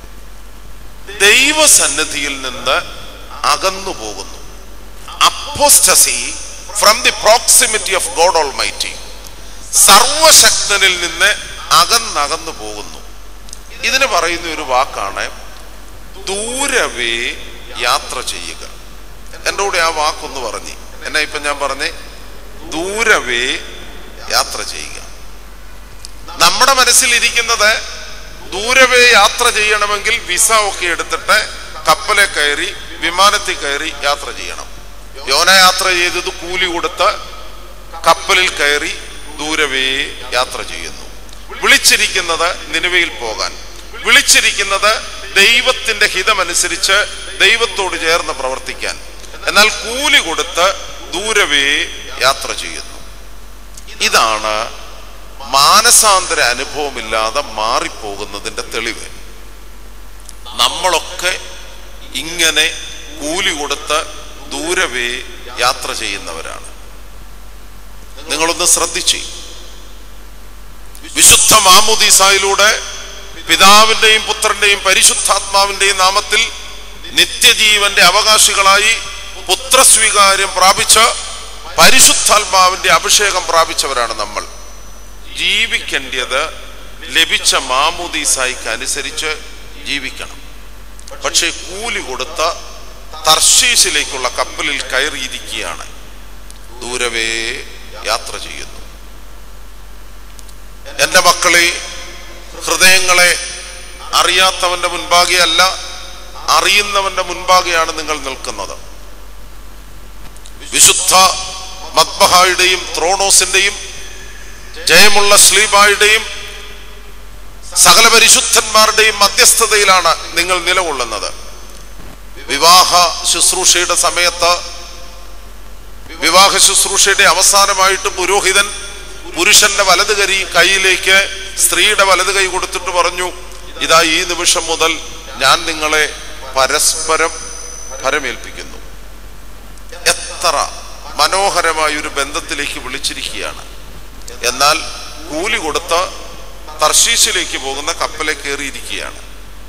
ദൈവസന്നിധിയിൽ നിന്ന് അകന്നു പോകുന്നു. Apostasy from the proximity of God almighty. സർവശക്തനിൽ നിന്ന് അകന്നകന്നു പോകുന്നു. ഇതിന് പറയുന്ന ഒരു വാക്കാണ് ദൂരവേ യാത്ര ചെയ്യുക. എൻ്റെ കൂടെ ആ വാക്കൊന്ന് പറഞ്ഞ് എന്നാ ഇപ്പൊ ഞാൻ പറഞ്ഞേ, ദൂരവേ യാത്ര ചെയ്യുക. നമ്മുടെ മനസ്സിലിരിക്കുന്നത് ദൂരവേ യാത്ര ചെയ്യണമെങ്കിൽ വിസ ഒക്കെ എടുത്തിട്ട് കപ്പലെ കയറി, വിമാനത്തിൽ കയറി യാത്ര ചെയ്യണം. യോന യാത്ര ചെയ്തത് കൂലി കൊടുത്ത് കപ്പലിൽ കയറി ദൂരവേ യാത്ര ചെയ്യുന്നു. വിളിച്ചിരിക്കുന്നത് നിനിവയിൽ പോകാൻ, വിളിച്ചിരിക്കുന്നത് ദൈവത്തിന്റെ ഹിതമനുസരിച്ച് ദൈവത്തോട് ചേർന്ന് പ്രവർത്തിക്കാൻ. എന്നാൽ കൂലി കൊടുത്ത് ദൂരവേ യാത്ര ചെയ്യുന്നു. ഇതാണ് മാനസാന്തര അനുഭവമില്ലാതെ മാറിപ്പോകുന്നതിന്റെ തെളിവ്. നമ്മളൊക്കെ ഇങ്ങനെ കൂലി കൊടുത്ത് ദൂരവേ യാത്ര ചെയ്യുന്നവരാണ്. നിങ്ങളൊന്ന് ശ്രദ്ധിച്ചേ. വിശുദ്ധ മാമോദീസായിലൂടെ പിതാവിന്റെയും പുത്രന്റെയും പരിശുദ്ധാത്മാവിന്റെയും നാമത്തിൽ നിത്യജീവന്റെ അവകാശികളായി പുത്രസ്വീകാര്യം പ്രാപിച്ച് പരിശുദ്ധാത്മാവിന്റെ അഭിഷേകം പ്രാപിച്ചവരാണ് നമ്മൾ. ജീവിക്കേണ്ടത് ലഭിച്ച മാമോദീസായ്ക്ക് അനുസരിച്ച് ജീവിക്കണം. പക്ഷേ കൂലി കൊടുത്ത തർശീശിലേക്കുള്ള കപ്പലിൽ കയറിയിരിക്കുകയാണ്. ദൂരവേ യാത്ര ചെയ്യുന്നു. എൻ്റെ മക്കളെ, ഹൃദയങ്ങളെ അറിയാത്തവന്റെ മുൻപാകെ അല്ല, അറിയുന്നവന്റെ മുൻപാകെയാണ് നിങ്ങൾ നിൽക്കുന്നത്. വിശുദ്ധ മദ്ബഹായുടെയും ത്രോണോസിന്റെയും ജയമുള്ള സ്ലീബായുടെയും സകല പരിശുദ്ധന്മാരുടെയും മധ്യസ്ഥതയിലാണ് നിങ്ങൾ നിലകൊള്ളുന്നത്. വിവാഹ ശുശ്രൂഷയുടെ സമയത്ത്, വിവാഹ ശുശ്രൂഷയുടെ അവസാനമായിട്ട് പുരോഹിതൻ പുരുഷന്റെ വലത് കൈയിലേക്ക് സ്ത്രീയുടെ വലത് കൈ കൊടുത്തിട്ട് പറഞ്ഞു, ഇതാ ഈ നിമിഷം മുതൽ ഞാൻ നിങ്ങളെ പരസ്പരം ഭരമേൽപ്പിക്കുന്നു. എത്ര മനോഹരമായ ഒരു ബന്ധത്തിലേക്ക് വിളിച്ചിരിക്കുകയാണ്. എന്നാൽ കൂലി കൊടുത്ത് തർശീശിലേക്ക് പോകുന്ന കപ്പലെ കയറിയിരിക്കുകയാണ്.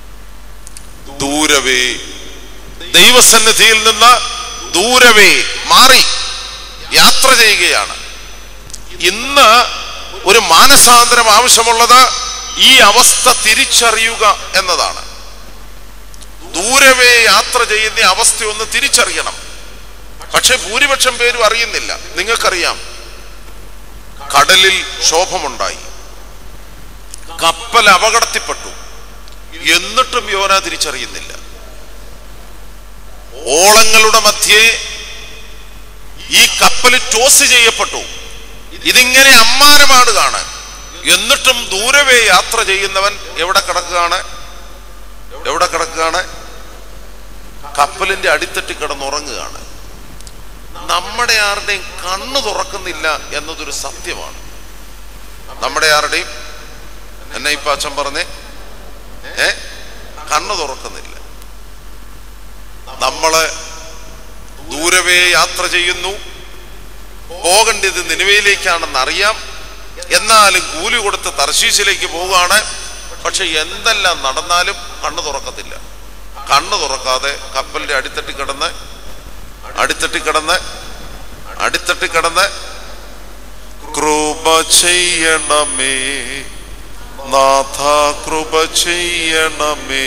ദൂരവേ, ദൈവസന്നിധിയിൽ നിന്ന് ദൂരവേ മാറി യാത്ര ചെയ്യുകയാണ്. ഇന്ന് ഒരു മാനസാന്തരം ആവശ്യമുള്ളത് ഈ അവസ്ഥ തിരിച്ചറിയുക എന്നതാണ്. ദൂരവേ യാത്ര ചെയ്യുന്ന അവസ്ഥ ഒന്ന് തിരിച്ചറിയണം. പക്ഷെ ഭൂരിപക്ഷം പേരും അറിയുന്നില്ല. നിങ്ങൾക്കറിയാം, കടലിൽ ക്ഷോഭമുണ്ടായി, കപ്പൽ അപകടത്തിൽപ്പെട്ടു, എന്നിട്ടും യോന തിരിച്ചറിയുന്നില്ല. ഓളങ്ങളുടെ മധ്യേ ഈ കപ്പൽ ടോസ് ചെയ്യപ്പെട്ടു. ഇതിങ്ങനെ അമ്മാനമാടുകയാണ്. എന്നിട്ടും ദൂരവേ യാത്ര ചെയ്യുന്നവൻ എവിടെ കിടക്കുകയാണ്? കപ്പലിന്റെ അടിത്തട്ടി കിടന്നുറങ്ങുകയാണ്. നമ്മുടെ ആരുടെയും കണ്ണു തുറക്കുന്നില്ല എന്നതൊരു സത്യമാണ്. നമ്മുടെ ആരുടെയും, എന്നെ ഇപ്പൊ അച്ഛൻ പറഞ്ഞേ, കണ്ണു തുറക്കുന്നില്ല. നമ്മള് ദൂരവേ യാത്ര ചെയ്യുന്നു. പോകേണ്ടത് നിനിവയിലേക്കാണെന്ന് അറിയാം. എന്നാലും കൂലി കൊടുത്ത് തർശീശിലേക്ക് പോവുകയാണ്. പക്ഷെ എന്തെല്ലാം നടന്നാലും കണ്ണു തുറക്കത്തില്ല. കണ്ണു തുറക്കാതെ കപ്പലിന്റെ അടിത്തട്ടി കിടന്ന് കൃപ ചെയ്യണമേ നാഥ, കൃപ ചെയ്യണമേ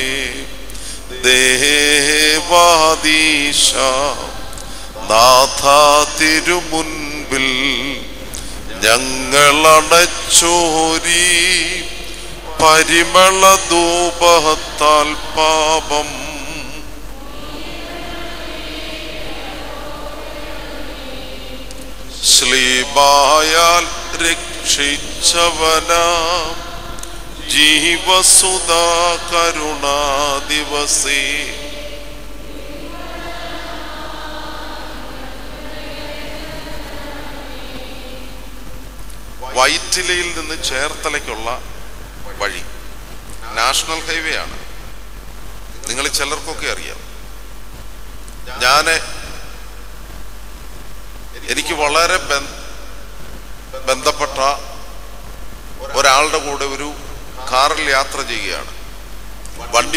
ദേവാദീശ, നാഥ തിരുമുൻപിൽ ഞങ്ങളടച്ചോരി പരിമള ധൂപത്താൽ പാപം ശ്ലീബായാൽ രക്ഷിച്ചവനാ ജീവസുധാ കരുണാ ദിവസേ. വൈറ്റിലയിൽ നിന്ന് ചേർത്തലയ്ക്കുള്ള വഴി നാഷണൽ ഹൈവേ ആണ്. നിങ്ങൾ ചിലർക്കൊക്കെ അറിയാം. എനിക്ക് വളരെ ബന്ധപ്പെട്ട ഒരാളുടെ കൂടെ ഒരു കാറിൽ യാത്ര ചെയ്യുകയാണ്. വണ്ടി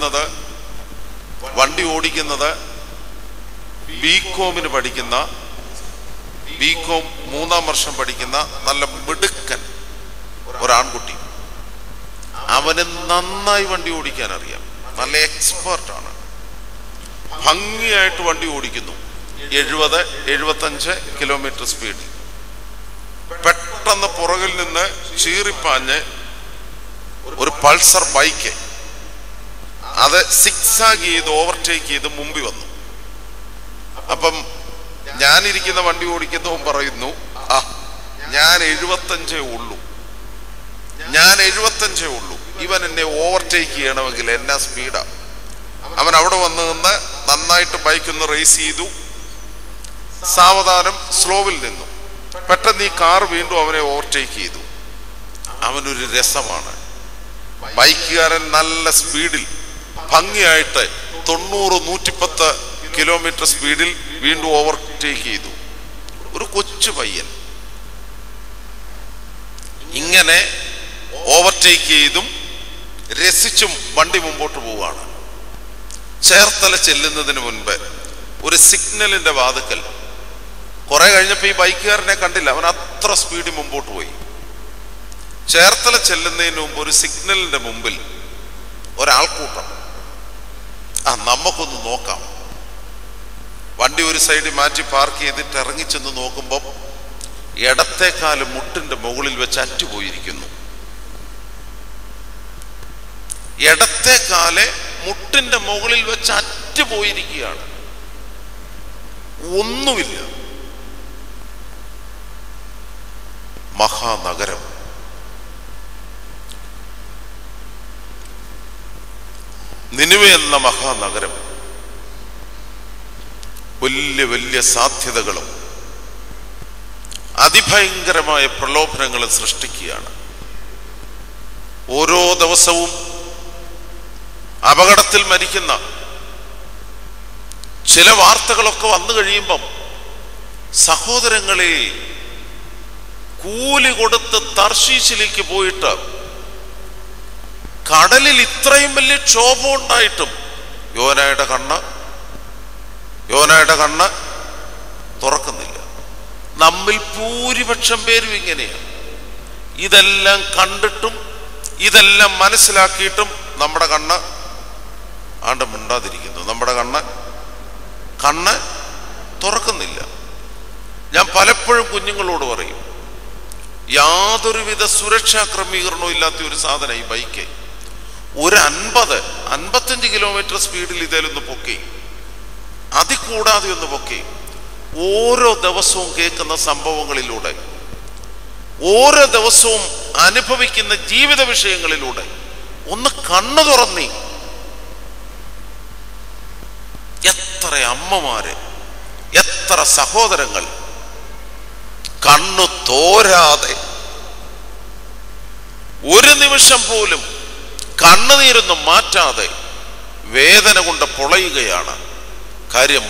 ഓടിക്കുന്നത് ബികോമിന് പഠിക്കുന്ന, ബികോം 3ാം വർഷം പഠിക്കുന്ന നല്ല മിടുക്കൻ ഒരാൺകുട്ടി. അവന് നന്നായി വണ്ടി ഓടിക്കാൻ അറിയാം. നല്ല എക്സ്പേർട്ടാണ്. ഭംഗിയായിട്ട് വണ്ടി ഓടിക്കുന്നു. 70-75 കിലോമീറ്റർ സ്പീഡിൽ. പെട്ടെന്ന് പുറകിൽ നിന്ന് ചീറിപ്പാഞ്ഞ് ഒരു പൾസർ ബൈക്ക് അത് സിക്സാഗ് ചെയ്ത് ഓവർടേക്ക് ചെയ്ത് മുമ്പിൽ വന്നു. അപ്പം ഞാനിരിക്കുന്ന വണ്ടി ഓടിക്കുന്നവൻ പറയുന്നു, ഞാൻ 75 ഉള്ളൂ, ഇവൻ എന്നെ ഓവർടേക്ക് ചെയ്യണമെങ്കിൽ എന്നാ സ്പീഡാ. അവൻ അവിടെ വന്ന് നിന്ന് നന്നായിട്ട് ബൈക്കൊന്ന് റേസ് ചെയ്തു. സാവധാനം സ്ലോവിൽ നിന്നു. പെട്ടെന്ന് ഈ കാർ വീണ്ടും അവനെ ഓവർടേക്ക് ചെയ്തു. അവനൊരു രസമാണ്. ബൈക്കുകാരൻ നല്ല സ്പീഡിൽ ഭംഗിയായിട്ട് 90-110 കിലോമീറ്റർ സ്പീഡിൽ വീണ്ടും ഓവർടേക്ക് ചെയ്തു. ഒരു കൊച്ചു പയ്യൻ ഇങ്ങനെ ഓവർടേക്ക് ചെയ്തും രസിച്ചും വണ്ടി മുമ്പോട്ട് പോവുകയാണ്. ചേർത്തല ചെല്ലുന്നതിന് മുൻപ് ഒരു സിഗ്നലിന്റെ വാതുക്കൽ കുറെ കഴിഞ്ഞപ്പോൾ ഈ ബൈക്കുകാരനെ കണ്ടില്ല, അവൻ അത്ര സ്പീഡിൽ മുമ്പോട്ട് പോയി. ചേർത്തല ചെല്ലുന്നതിന് മുമ്പ് ഒരു സിഗ്നലിന്റെ മുമ്പിൽ ഒരാൾക്കൂട്ടം. നമുക്കൊന്ന് നോക്കാം. വണ്ടി ഒരു സൈഡിൽ മാറ്റി പാർക്ക് ചെയ്തിട്ട് ഇറങ്ങിച്ചെന്ന് നോക്കുമ്പോൾ ഇടത്തേക്കാല് മുട്ടിന്റെ മുകളിൽ വെച്ച് അറ്റുപോയിരിക്കുന്നു. ഇടത്തേക്കാല് മുട്ടിന്റെ മുകളിൽ വെച്ച് അറ്റുപോയിരിക്കുകയാണ്. ഒന്നുമില്ല. മഹാനഗരം. നിനിവെ എന്ന മഹാനഗരം വലിയ വലിയ സാധ്യതകളും അതിഭയങ്കരമായ പ്രലോഭനങ്ങളും സൃഷ്ടിക്കുകയാണ്. ഓരോ ദിവസവും അപകടത്തിൽ മരിക്കുന്ന ചില വാർത്തകളൊക്കെ വന്നു കഴിയുമ്പം സഹോദരങ്ങളെ, കൂലി കൊടുത്ത് തർശീശിലേക്ക് പോയിട്ട് കടലിൽ ഇത്രയും വലിയ ക്ഷോഭം ഉണ്ടായിട്ടും യോനായുടെ കണ്ണ് തുറക്കുന്നില്ല. നമ്മിൽ ഭൂരിപക്ഷം പേരും ഇങ്ങനെയാണ്. ഇതെല്ലാം കണ്ടിട്ടും ഇതെല്ലാം മനസ്സിലാക്കിയിട്ടും നമ്മുടെ കണ്ണ് മിണ്ടാതിരിക്കുന്നു. നമ്മുടെ കണ്ണ് തുറക്കുന്നില്ല. ഞാൻ പലപ്പോഴും കുഞ്ഞുങ്ങളോട് പറയും, യാതൊരുവിധ സുരക്ഷാ ക്രമീകരണവും ഇല്ലാത്ത ഒരു സാധനം ഈ ബൈക്ക്. ഒരു 50-55 കിലോമീറ്റർ സ്പീഡിൽ ഇതേലൊന്ന് പൊക്കി, അതിൽ കൂടാതെ ഒന്ന് പൊക്കി, ഓരോ ദിവസവും കേൾക്കുന്ന സംഭവങ്ങളിലൂടെ, ഓരോ ദിവസവും അനുഭവിക്കുന്ന ജീവിത വിഷയങ്ങളിലൂടെ ഒന്ന് കണ്ണു തുറന്നി. എത്ര അമ്മമാര്, എത്ര സഹോദരങ്ങൾ കണ്ണു തോരാതെ ഒരു നിമിഷം പോലും കണ്ണുനീരൊന്നും മാറ്റാതെ വേദന കൊണ്ട് പൊളയുകയാണ്. കാര്യം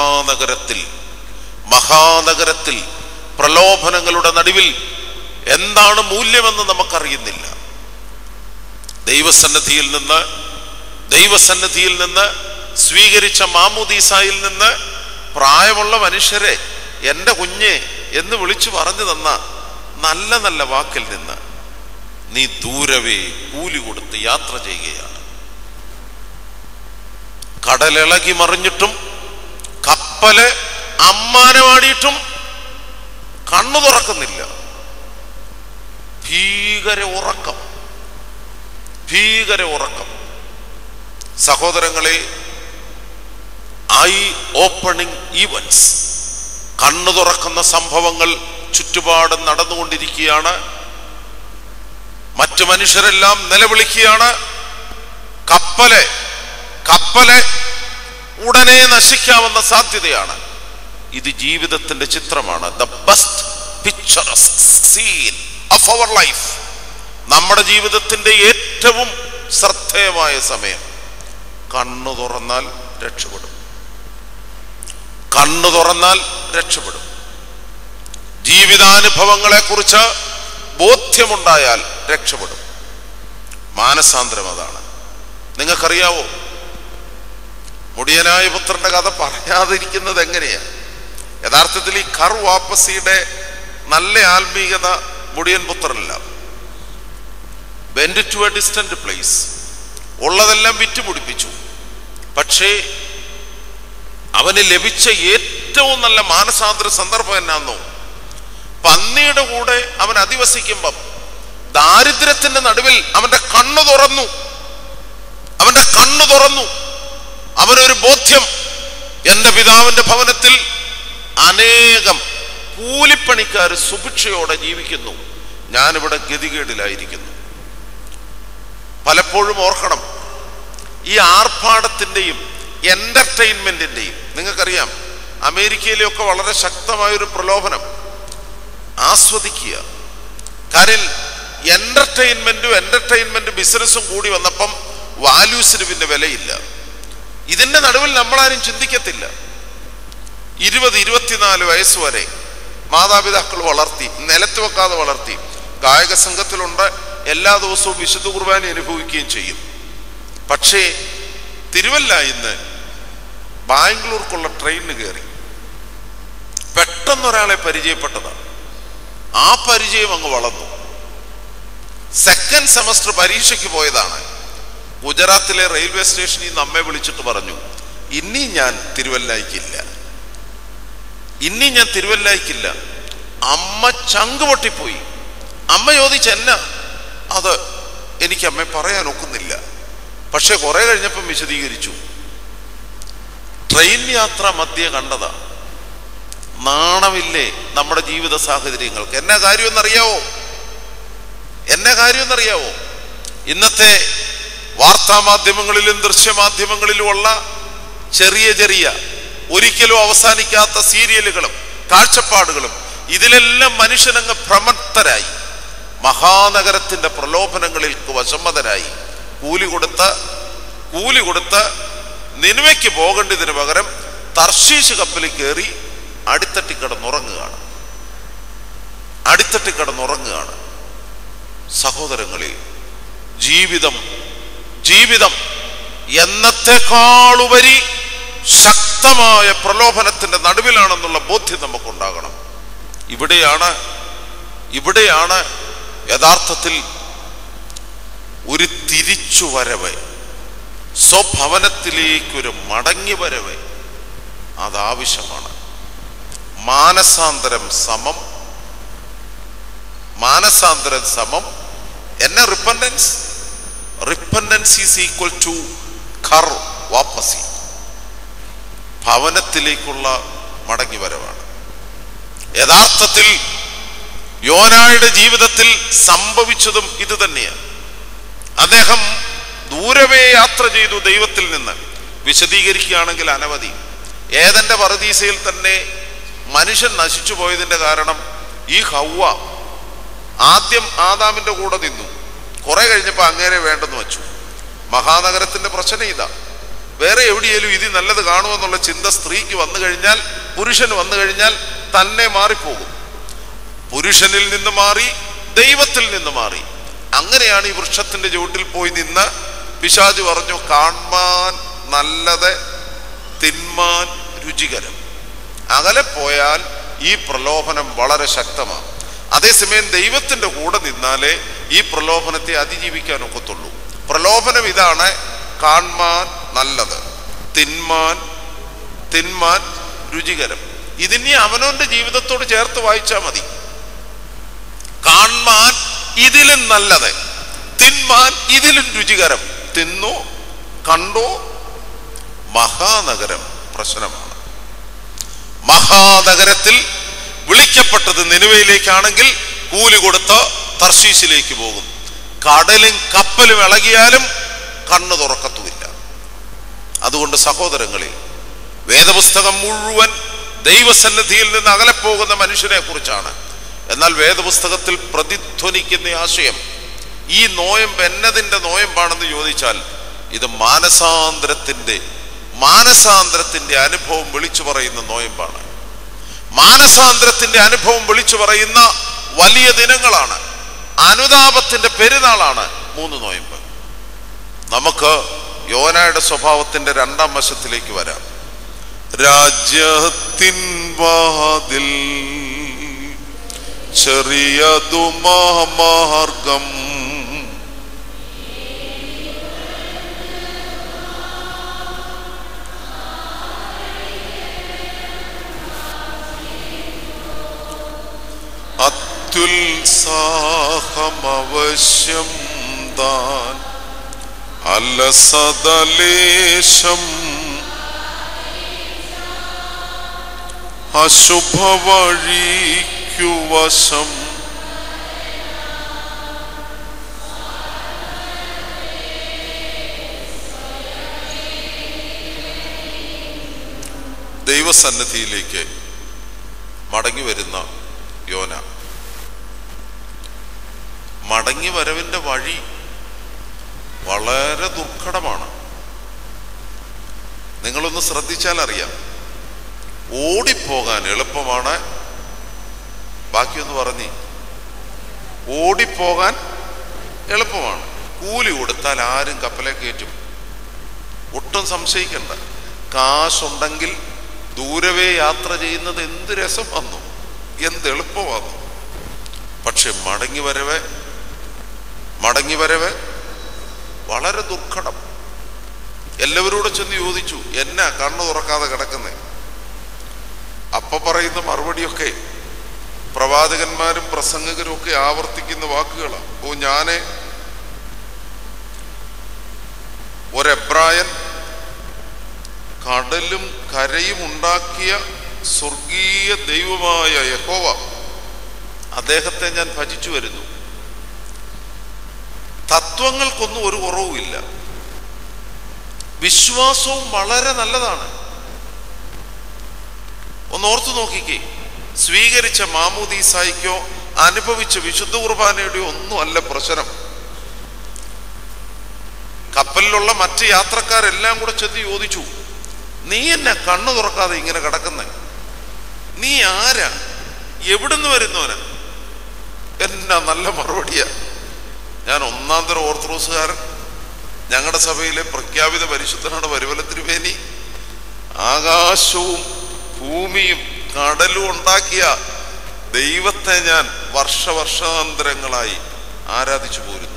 മഹാനഗരത്തിൽ പ്രലോഭനങ്ങളുടെ നടുവിൽ എന്താണ് മൂല്യമെന്ന് നമുക്കറിയുന്നില്ല. ദൈവസന്നിധിയിൽ നിന്ന് സ്വീകരിച്ച മാമോദീസായിൽ നിന്ന് പ്രായമുള്ള മനുഷ്യരെ എൻ്റെ കുഞ്ഞെ എന്ന് വിളിച്ചു പറഞ്ഞു തന്ന നല്ല നല്ല വാക്കിൽ നിന്ന് നീ ദൂരവേ കൂലി കൊടുത്ത് യാത്ര ചെയ്യുകയാണ്. കടലിളകി മറിഞ്ഞിട്ടും കപ്പല് അമ്മാനമാടിയിട്ടും കണ്ണു തുറക്കുന്നില്ല. ഭീകര ഉറക്കം. സഹോദരങ്ങളെ, ഐ ഓപ്പണിംഗ് ഈവൻസ്, കണ്ണു തുറക്കുന്ന സംഭവങ്ങൾ ചുറ്റുപാടും നടന്നുകൊണ്ടിരിക്കുകയാണ്. മറ്റു മനുഷ്യരെല്ലാം നിലവിളിക്കുകയാണ്. കപ്പല് ഉടനെ നശിക്കാവുന്ന സാധ്യതയാണ്. ഇത് ജീവിതത്തിന്റെ ചിത്രമാണ്. The best picturesque scene of our life. നമ്മുടെ ജീവിതത്തിന്റെ ഏറ്റവും ശ്രദ്ധേയമായ സമയം. കണ്ണു തുറന്നാൽ രക്ഷപ്പെടും. ജീവിതാനുഭവങ്ങളെ കുറിച്ച് ബോധ്യമുണ്ടായാൽ രക്ഷപ്പെടും. മാനസാന്തരം അതാണ്. നിങ്ങൾക്കറിയാവോ, മുടിയനായ പുത്രന്റെ കഥ പറയാതിരിക്കുന്നത് എങ്ങനെയാ? യഥാർത്ഥത്തിൽ ഈ വാപ്പസിയുടെ നല്ല ആത്മീയത മുടിയൻ പുത്രനല്ല. Went to a distant place, ഉള്ളതെല്ലാം വിറ്റുപിടിപ്പിച്ചു. പക്ഷേ അവന് ലഭിച്ച ഏറ്റവും നല്ല മാനസാന്തര സന്ദർഭം എന്നാന്നോ, പന്നിയുടെ കൂടെ അവൻ അധിവസിക്കുമ്പം ദാരിദ്ര്യത്തിന്റെ നടുവിൽ അവന്റെ കണ്ണു തുറന്നു. അവനൊരു ബോധ്യം, എന്റെ പിതാവിന്റെ ഭവനത്തിൽ അനേകം കൂലിപ്പണിക്കാർ സുഭിക്ഷയോടെ ജീവിക്കുന്നു, ഞാനിവിടെ ഗതികേടിലായിരിക്കുന്നു. പലപ്പോഴും ഓർക്കണം, ഈ ആർഭാടത്തിന്റെയും എന്റർടൈൻമെന്റിന്റെയും, നിങ്ങൾക്കറിയാം അമേരിക്കയിലെയൊക്കെ വളരെ ശക്തമായൊരു പ്രലോഭനം ആസ്വദിക്കുക. കാര്യം എന്റർടൈൻമെന്റ് ബിസിനസ്സും കൂടി വന്നപ്പം വാല്യൂസിന് പിന്നെ വിലയില്ല. ഇതിന്റെ നടുവിൽ നമ്മളാരും ചിന്തിക്കത്തില്ല. 20-24 വയസ്സ് വരെ മാതാപിതാക്കൾ വളർത്തി, നിലത്ത് വെക്കാതെ വളർത്തി. ഗായക സംഘത്തിലുണ്ട്, എല്ലാ ദിവസവും വിശുദ്ധ കുർബാന അനുഭവിക്കുകയും ചെയ്യും. പക്ഷേ തിരുവല്ലായിന്ന് ബാംഗ്ലൂർക്കുള്ള ട്രെയിനിന് കയറി. പെട്ടെന്നൊരാളെ പരിചയപ്പെട്ടതാണ്. ആ പരിചയം അങ്ങ് വളർന്നു. സെക്കൻഡ് സെമസ്റ്റർ പരീക്ഷയ്ക്ക് പോയതാണ്. ഗുജറാത്തിലെ റെയിൽവേ സ്റ്റേഷനിൽ നിന്ന് അമ്മയെ വിളിച്ചിട്ട് പറഞ്ഞു, ഇനി ഞാൻ തിരുവല്ലായിക്കില്ല. അമ്മ ചങ്ക് പൊട്ടിപ്പോയി. അമ്മ ചോദിച്ചെന്നാ? അത് എനിക്ക് അമ്മയെ പറയാൻ ഒക്കുന്നില്ല. പക്ഷെ കുറെ കഴിഞ്ഞപ്പം വിശദീകരിച്ചു. ട്രെയിൻ യാത്ര മധ്യേ കണ്ടതാ. നാണമില്ലേ നമ്മുടെ ജീവിത സാഹചര്യങ്ങൾക്ക്? എന്നാ കാര്യമെന്നറിയാവോ? ഇന്നത്തെ വാർത്താ മാധ്യമങ്ങളിലും ദൃശ്യമാധ്യമങ്ങളിലുമുള്ള ചെറിയ ഒരിക്കലും അവസാനിക്കാത്ത സീരിയലുകളും കാഴ്ചപ്പാടുകളും, ഇതിലെല്ലാം മനുഷ്യനങ്ങ് ഭ്രമത്തരായി, മഹാനഗരത്തിന്റെ പ്രലോഭനങ്ങളിൽ വശംവദരായി. കൂലി കൊടുത്ത് നിനുവയ്ക്ക് പോകേണ്ടതിന് പകരം തർശീശ് കപ്പലിൽ കയറി അടിത്തട്ടി കിടന്നുറങ്ങുകയാണ്. സഹോദരങ്ങളെ, ജീവിതം എന്നത്തെക്കാളുപരി ശക്തമായ പ്രലോഭനത്തിന്റെ നടുവിലാണെന്നുള്ള ബോധ്യം നമുക്കുണ്ടാകണം. ഇവിടെയാണ് യഥാർത്ഥത്തിൽ ഒരു തിരിച്ചുവരവ്, സ്വഭവനത്തിലേക്കൊരു മടങ്ങിവരവ് അതാവശ്യമാണ്. മാനസാന്തരം സമം എന്നെ repentance is equal to ghar wapsi, ഭവനത്തിലേക്കുള്ള മടങ്ങിവരവാണ്. യഥാർത്ഥത്തിൽ യോനായുടെ ജീവിതത്തിൽ സംഭവിച്ചതും ഇത് തന്നെയാണ്. അദ്ദേഹം ദൂരവേ യാത്ര ചെയ്തു ദൈവത്തിൽ നിന്ന്. വിശദീകരിക്കുകയാണെങ്കിൽ അനവധി. ഏദന്റെ പറുദീസയിൽ തന്നെ മനുഷ്യൻ നശിച്ചു പോയതിന്റെ കാരണം ഈ ഹവ്വ ആദ്യം ആദാമിന്റെ കൂടെ നിന്നു, കുറെ കഴിഞ്ഞപ്പോൾ അങ്ങേരെ വേണ്ടെന്ന് വെച്ചു. മഹാനഗരത്തിന്റെ പ്രശ്നം ഇതാ. വേറെ എവിടെയെങ്കിലും ഇത് നല്ലത് കാണുമെന്നുള്ള ചിന്ത സ്ത്രീക്ക് വന്നു കഴിഞ്ഞാൽ, പുരുഷന് വന്നു കഴിഞ്ഞാൽ തന്നെ മാറിപ്പോകും. പുരുഷനിൽ നിന്ന് മാറി, ദൈവത്തിൽ നിന്ന് മാറി. അങ്ങനെയാണ് ഈ വൃക്ഷത്തിന്റെ ചുവട്ടിൽ പോയി നിന്ന് പിശാച് പറഞ്ഞു, കാൺമാൻ നല്ലത്, തിന്മാൻ രുചികരം. അകലെ പോയാൽ ഈ പ്രലോഭനം വളരെ ശക്തമാണ്. അതേസമയം ദൈവത്തിന്റെ കൂടെ നിന്നാലേ ഈ പ്രലോഭനത്തെ അതിജീവിക്കാൻ ഒക്കത്തുള്ളൂ. പ്രലോഭനം ഇതാണ്: കാൺമാൻ നല്ലത്, തിന്മാൻ രുചികരം. ഇതിനി അവനവന്റെ ജീവിതത്തോട് ചേർത്ത് വായിച്ചാൽ മതി. കാൺമാൻ ഇതിലും നല്ലത്, തിന്മാൻ ഇതിലും രുചികരം. തിന്നോ കണ്ടോ? മഹാനഗരം പ്രശ്നമാണ്. മഹാനഗരത്തിൽ വിളിക്കപ്പെട്ടത് നിനുവയിലേക്കാണെങ്കിൽ കൂലി കൊടുത്ത് തർശീശിലേക്ക് പോകും. കടലും കപ്പലും ഇളകിയാലും കണ്ണു തുറക്കത്തുമില്ല. അതുകൊണ്ട് സഹോദരങ്ങളെ, വേദപുസ്തകം മുഴുവൻ ദൈവസന്നിധിയിൽ നിന്ന് അകലെ പോകുന്ന മനുഷ്യനെ കുറിച്ചാണ്. എന്നാൽ വേദപുസ്തകത്തിൽ പ്രതിധ്വനിക്കുന്ന ആശയം, ഈ നോയമ്പ് എന്നതിൻ്റെ നോയമ്പാണെന്ന് ചോദിച്ചാൽ ഇത് മാനസാന്തരത്തിന്റെ അനുഭവം വിളിച്ചു പറയുന്ന നോയമ്പാണ്. മാനസാന്തരത്തിന്റെ അനുഭവം വിളിച്ചു പറയുന്ന വലിയ ദിനങ്ങളാണ്. അനുതാപത്തിന്റെ പെരുന്നാളാണ് 3 നോയമ്പ്. നമുക്ക് യോനായുടെ സ്വഭാവത്തിന്റെ 2ാം വശത്തിലേക്ക് വരാം. രാജ്യത്തിൻ വാതിൽ ചെറിയതു മാർഗം, അത്യുത്സാഹമവശ്യം താൻ അലസതലേശം, അശുഭവഴിക്കു വശം, ദൈവസന്നിധിയിലേക്ക് മടങ്ങി വരുന്ന യോന. മടങ്ങി വരവിന്റെ വഴി വളരെ ദുർഘടമാണ്. നിങ്ങളൊന്ന് ശ്രദ്ധിച്ചാൽ അറിയാം. ഓടിപ്പോകാൻ എളുപ്പമാണ്. ബാക്കിയൊന്ന് പറഞ്ഞേ. ഓടിപ്പോകാൻ എളുപ്പമാണ്. കൂലി കൊടുത്താൽ ആരും കപ്പലെ കയറ്റും. ഒട്ടും സംശയിക്കണ്ട. കാശുണ്ടെങ്കിൽ ദൂരവേ യാത്ര ചെയ്യുന്നത് എന്ത് രസം വന്നു, എന്ത് എളുപ്പമാകുന്നു. പക്ഷെ മടങ്ങി വരവേ വളരെ ദുർഘടം. എല്ലാവരോടും ചെന്ന് ചോദിച്ചു, എന്നാ കണ്ണു തുറക്കാതെ കിടക്കുന്നേ? അപ്പൊ പറയുന്ന മറുപടിയൊക്കെ പ്രവാചകന്മാരും പ്രസംഗകരും ഒക്കെ ആവർത്തിക്കുന്ന വാക്കുകളാണ്. ഞാന് ഒരെബ്രായൻ കടലും കരയും ഉണ്ടാക്കിയ സ്വർഗീയ ദൈവമായ യഹോവ, അദ്ദേഹത്തെ ഞാൻ ഭജിച്ചു വരുന്നു. തത്വങ്ങൾക്കൊന്നും ഒരു കുറവുമില്ല. വിശ്വാസവും വളരെ നല്ലതാണ്. ഒന്നോർത്തു നോക്കിക്കേ, സ്വീകരിച്ച മാമോദീസായിക്കോ അനുഭവിച്ച വിശുദ്ധ കുർബാനയുടെയോ ഒന്നും അല്ല പ്രശ്നം. കപ്പലിലുള്ള മറ്റ് യാത്രക്കാരെല്ലാം കൂടെ ചെന്ന് ചോദിച്ചു, നീ എന്നെ കണ്ണു തുറക്കാതെ ഇങ്ങനെ കിടക്കുന്നേ? നീ ആരാ? എവിടുന്ന് വരുന്നവനാ? എന്നാ നല്ല മറുപടിയാ. ഞാൻ ഒന്നാം തരം ഓർത്തഡോക്സുകാരൻ, ഞങ്ങളുടെ സഭയിലെ പ്രഖ്യാപിത പരിശുദ്ധനാണ് പരിമല തിരുമേനി. ആകാശവും ഭൂമിയും കടലും ഉണ്ടാക്കിയ ദൈവത്തെ ഞാൻ വർഷാന്തരങ്ങളായി ആരാധിച്ചു പോരുന്നു.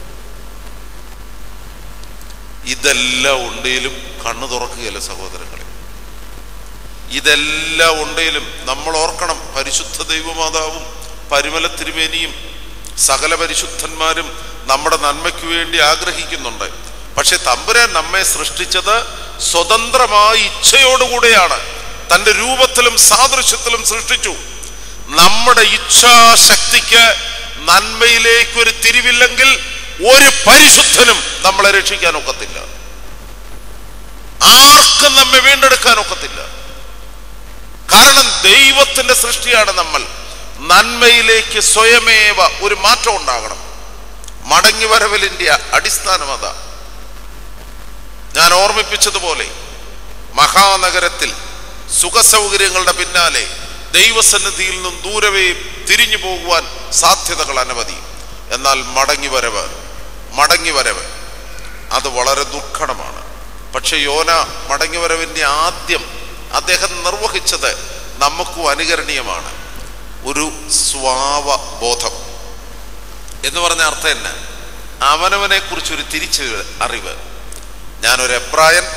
ഇതെല്ലാം ഉണ്ടെങ്കിലും കണ്ണു തുറക്കുകയല്ല സഹോദരങ്ങളെ. ഇതെല്ലാം ഉണ്ടെങ്കിലും നമ്മൾ ഓർക്കണം, പരിശുദ്ധ ദൈവമാതാവും പരിമല തിരുമേനിയും സകല പരിശുദ്ധന്മാരും നമ്മുടെ നന്മയ്ക്ക് വേണ്ടി ആഗ്രഹിക്കുന്നുണ്ട്. പക്ഷെ തമ്പുരാൻ നമ്മെ സൃഷ്ടിച്ചത് സ്വതന്ത്രമായ ഇച്ഛയോടുകൂടെയാണ്. തൻ്റെ രൂപത്തിലും സാദൃശ്യത്തിലും സൃഷ്ടിച്ചു. നമ്മുടെ ഇച്ഛാശക്തിക്ക് നന്മയിലേക്ക് ഒരു തിരിവില്ലെങ്കിൽ ഒരു പരിശുദ്ധനും നമ്മളെ രക്ഷിക്കാൻ ഒക്കത്തില്ല. ആർക്കും നമ്മെ വീണ്ടെടുക്കാൻ ഒക്കത്തില്ല. കാരണം ദൈവത്തിന്റെ സൃഷ്ടിയാണ് നമ്മൾ. നന്മയിലേക്ക് സ്വയമേവ ഒരു മാറ്റം ഉണ്ടാകണം. മടങ്ങി വരവലിന്റെ അടിസ്ഥാനം അതാ. ഞാൻ ഓർമ്മിപ്പിച്ചതുപോലെ മഹാനഗരത്തിൽ സുഖസൗകര്യങ്ങളുടെ പിന്നാലെ ദൈവസന്നിധിയിൽ നിന്നും ദൂരവേ തിരിഞ്ഞു പോകുവാൻ സാധ്യതകൾ അനവധി. എന്നാൽ മടങ്ങി വരവ് അത് വളരെ ദുർഘടമാണ്. പക്ഷെ യോന മടങ്ങി വരവിന്റെ ആദ്യം അദ്ദേഹം നിർവഹിച്ചത് നമുക്കും അനുകരണീയമാണ്. ഒരു സ്വാവബോധം എന്ന് പറഞ്ഞ അർത്ഥം തന്നെ അവനവനെ കുറിച്ചൊരു തിരിച്ചറിവ്. ഞാനൊരു എബ്രായൻ,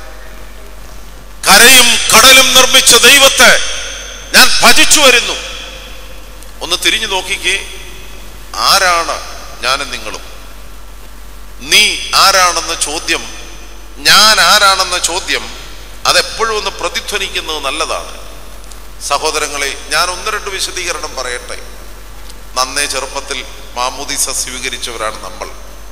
കരയും കടലും നിർമ്മിച്ച ദൈവത്തെ ഞാൻ ഭജിച്ചു വരുന്നു. ഒന്ന് തിരിഞ്ഞു നോക്കിക്കേ, ആരാണ് ഞാനും നിങ്ങളും? നീ ആരാണെന്ന ചോദ്യം, ഞാൻ ആരാണെന്ന ചോദ്യം, അതെപ്പോഴും ഒന്ന് പ്രതിധ്വനിക്കുന്നത് നല്ലതാണ്. സഹോദരങ്ങളെ, ഞാൻ ഒന്ന് രണ്ട് വിശദീകരണം പറയട്ടെ. നന്നേ ചെറുപ്പത്തിൽ മാമോദീസ സ്വീകരിച്ചവരാണ് നമ്മൾ.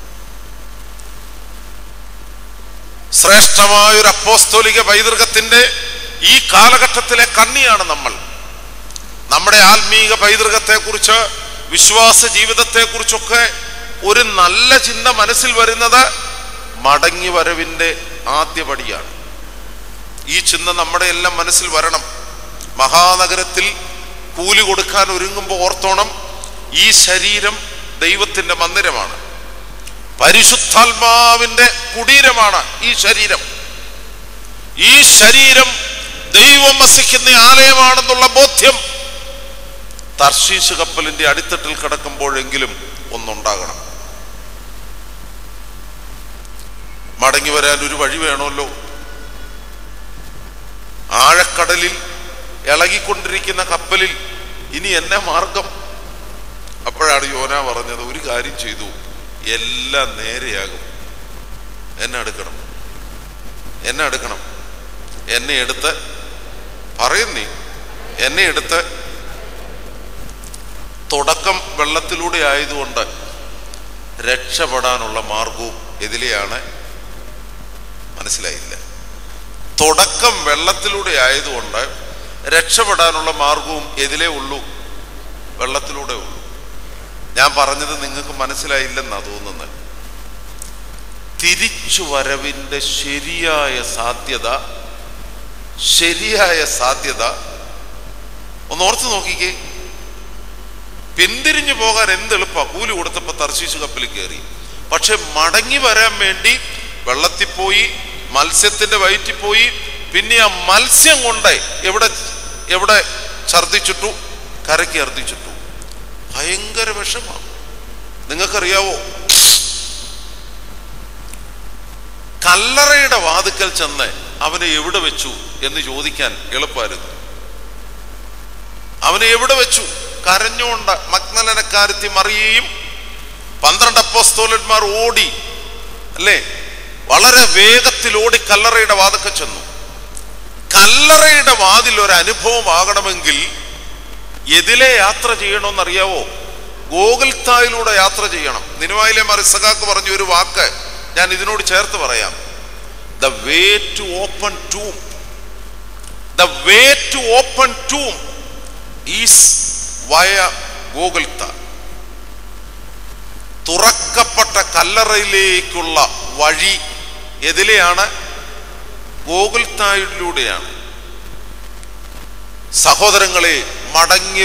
ശ്രേഷ്ഠമായൊരു അപ്പോസ്തോലിക പൈതൃകത്തിന്റെ ഈ കാലഘട്ടത്തിലെ കണ്ണിയാണ് നമ്മൾ. നമ്മുടെ ആത്മീക പൈതൃകത്തെ കുറിച്ച്, വിശ്വാസ ജീവിതത്തെ കുറിച്ചൊക്കെ ഒരു നല്ല ചിന്ത മനസ്സിൽ വരുന്നത് മടങ്ങി വരവിന്റെ ആദ്യപടിയാണ്. ഈ ചിന്ത നമ്മുടെ എല്ലാം മനസ്സിൽ വരണം. മഹാനഗരത്തിൽ കൂലി കൊടുക്കാൻ ഒരുങ്ങുമ്പോൾ ഓർത്തോണം, ഈ ശരീരം ദൈവത്തിന്റെ മന്ദിരമാണ്, പരിശുദ്ധാത്മാവിന്റെ കുടീരമാണ് ഈ ശരീരം. ഈ ശരീരം ദൈവം വസിക്കുന്ന ആലയമാണെന്നുള്ള ബോധ്യം തർശീശ് കപ്പലിന്റെ അടിത്തട്ടിൽ കിടക്കുമ്പോഴെങ്കിലും ഒന്നുണ്ടാകണം. മടങ്ങി വരാൻ ഒരു വഴി വേണമല്ലോ. ആഴക്കടലിൽ ഇളകിക്കൊണ്ടിരിക്കുന്ന കപ്പലിൽ ഇനി എന്നെ മാർഗം? അപ്പോഴാണ് യോന പറഞ്ഞത്, ഒരു കാര്യം ചെയ്തു, എല്ലാം നേരെയാകും. എന്നെ എടുക്കണം. എന്നെ എടുത്ത് പറയുന്നേ, എന്നെ എടുത്ത് തുടക്കം വെള്ളത്തിലൂടെ ആയതുകൊണ്ട് രക്ഷപ്പെടാനുള്ള മാർഗവും ഇതിലെയാണ്. മനസ്സിലായില്ല? തുടക്കം വെള്ളത്തിലൂടെ ആയതുകൊണ്ട് രക്ഷപ്പെടാനുള്ള മാർഗവും ഇതിലേ ഉള്ളൂ, വെള്ളത്തിലൂടെ ഉള്ളൂ. ഞാൻ പറഞ്ഞത് നിങ്ങൾക്ക് മനസ്സിലായില്ലെന്നാ തോന്നുന്നത്. തിരിച്ചു വരവിന്റെ ശരിയായ സാധ്യത ഒന്ന് ഓർത്ത് നോക്കിക്കേ. പിന്തിരിഞ്ഞു പോകാൻ എന്തെളുപ്പാ, കൂലി കൊടുത്തപ്പോ തർശീശ് കപ്പലിൽ കയറി. പക്ഷെ മടങ്ങി വരാൻ വേണ്ടി വെള്ളത്തിൽ പോയി മത്സ്യത്തിന്റെ വയറ്റിൽ പോയി. പിന്നെ ആ മത്സ്യം കൊണ്ട് എവിടെ ഛർദിച്ചിട്ടു? കരയ്ക്ക് ഛർദിച്ചിട്ടു. ഭയങ്കര വിഷമാണ്. നിങ്ങൾക്കറിയാവോ, കല്ലറയുടെ വാതിക്കൽ ചെന്ന് അവനെ എവിടെ വെച്ചു എന്ന് ചോദിക്കാൻ എളുപ്പമായിരുന്നു. അവനെ എവിടെ വെച്ചു? കരഞ്ഞുകൊണ്ട് മഗ്ദലനക്കാരത്തി മറിയയും 12 അപ്പോസ്തലന്മാർ ഓടി, അല്ലേ, വളരെ വേഗത്തിൽ ഓടി കല്ലറയുടെ വാതിക്കൽ ചെന്നു. കല്ലറയുടെ വാതിൽ ഒരു അനുഭവമാകണമെങ്കിൽ എതിലെ യാത്ര ചെയ്യണമെന്നറിയാവോ? ഗോകുൽത്തായിലൂടെ യാത്ര ചെയ്യണം. നിനുവായിലെ മാർ ഇസഹാക്ക് പറഞ്ഞ ഒരു വാക്ക് ഞാൻ ഇതിനോട് ചേർത്ത് പറയാം. The way to open tomb, the way to open tomb is via Golgotha. തുറക്കപ്പെട്ട കല്ലറയിലേക്കുള്ള വഴി എതിലെയാണ്? ഗോകുൽത്തായിലൂടെയാണ്. സഹോദരങ്ങളെ, മടങ്ങി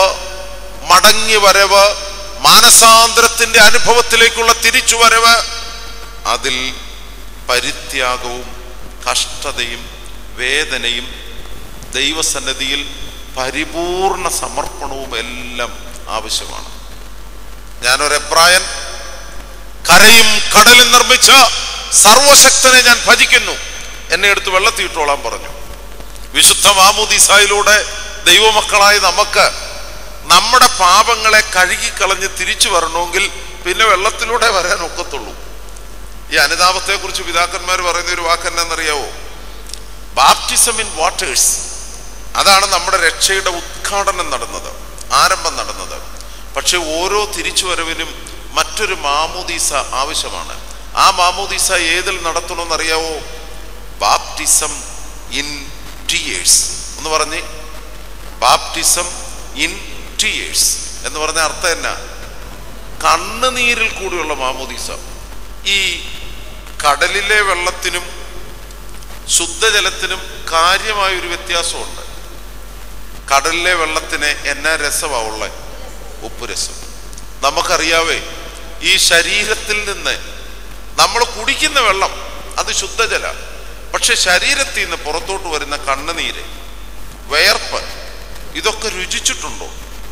വരവ്, മാനസാന്തരത്തിന്റെ അനുഭവത്തിലേക്കുള്ള തിരിച്ചുവരവ്, അതിൽ പരിത്യാഗവും കഷ്ടതയും വേദനയും ദൈവസന്നിധിയിൽ പരിപൂർണ സമർപ്പണവും എല്ലാം ആവശ്യമാണ്. ഞാനൊരു എബ്രായൻ, കരയും കടലും നിർമ്മിച്ച സർവശക്തനെ ഞാൻ ഭജിക്കുന്നു, എന്നെ എടുത്ത് വെള്ളത്തിയിട്ടോളാൻ പറഞ്ഞു. വിശുദ്ധ മാമോദീസായിലൂടെ ദൈവമക്കളായ നമുക്ക് നമ്മുടെ പാപങ്ങളെ കഴുകിക്കളഞ്ഞ് തിരിച്ചു വരണമെങ്കിൽ പിന്നെ വെള്ളത്തിലൂടെ വരാൻ ഒക്കത്തുള്ളൂ. ഈ അനുതാപത്തെ കുറിച്ച് പിതാക്കന്മാർ പറയുന്ന ഒരു വാക്ക് എന്നാന്നറിയാവോ? Baptism in waters. അതാണ് നമ്മുടെ രക്ഷയുടെ ഉദ്ഘാടനം നടന്നത്, ആരംഭം നടന്നത്. പക്ഷെ ഓരോ തിരിച്ചുവരവിനും മറ്റൊരു മാമോദീസ ആവശ്യമാണ്. ആ മാമോദീസ ഏതിൽ നടത്തണമെന്നറിയാവോ? ബാപ്റ്റിസം ഇൻ ടിയേഴ്സ് എന്ന് പറഞ്ഞ്, ബാപ്റ്റിസം ഇൻ ടിയേഴ്സ് എന്ന് പറഞ്ഞ അർത്ഥം എന്നാ? കണ്ണുനീരിൽ കൂടിയുള്ള മാമോദീസ. ഈ കടലിലെ വെള്ളത്തിനും ശുദ്ധജലത്തിനും കാര്യമായൊരു വ്യത്യാസമുണ്ട്. കടലിലെ വെള്ളത്തിന് എന്നാ രസമാവുള്ള? ഉപ്പ് രസം. നമുക്കറിയാവേ, ഈ ശരീരത്തിൽ നിന്ന് നമ്മൾ കുടിക്കുന്ന വെള്ളം അത് ശുദ്ധജല, പക്ഷെ ശരീരത്തിൽ നിന്ന് പുറത്തോട്ട് വരുന്ന കണ്ണുനീര്, വയർപ്പ്, ഇതൊക്കെ രുചിച്ചിട്ടുണ്ടോ?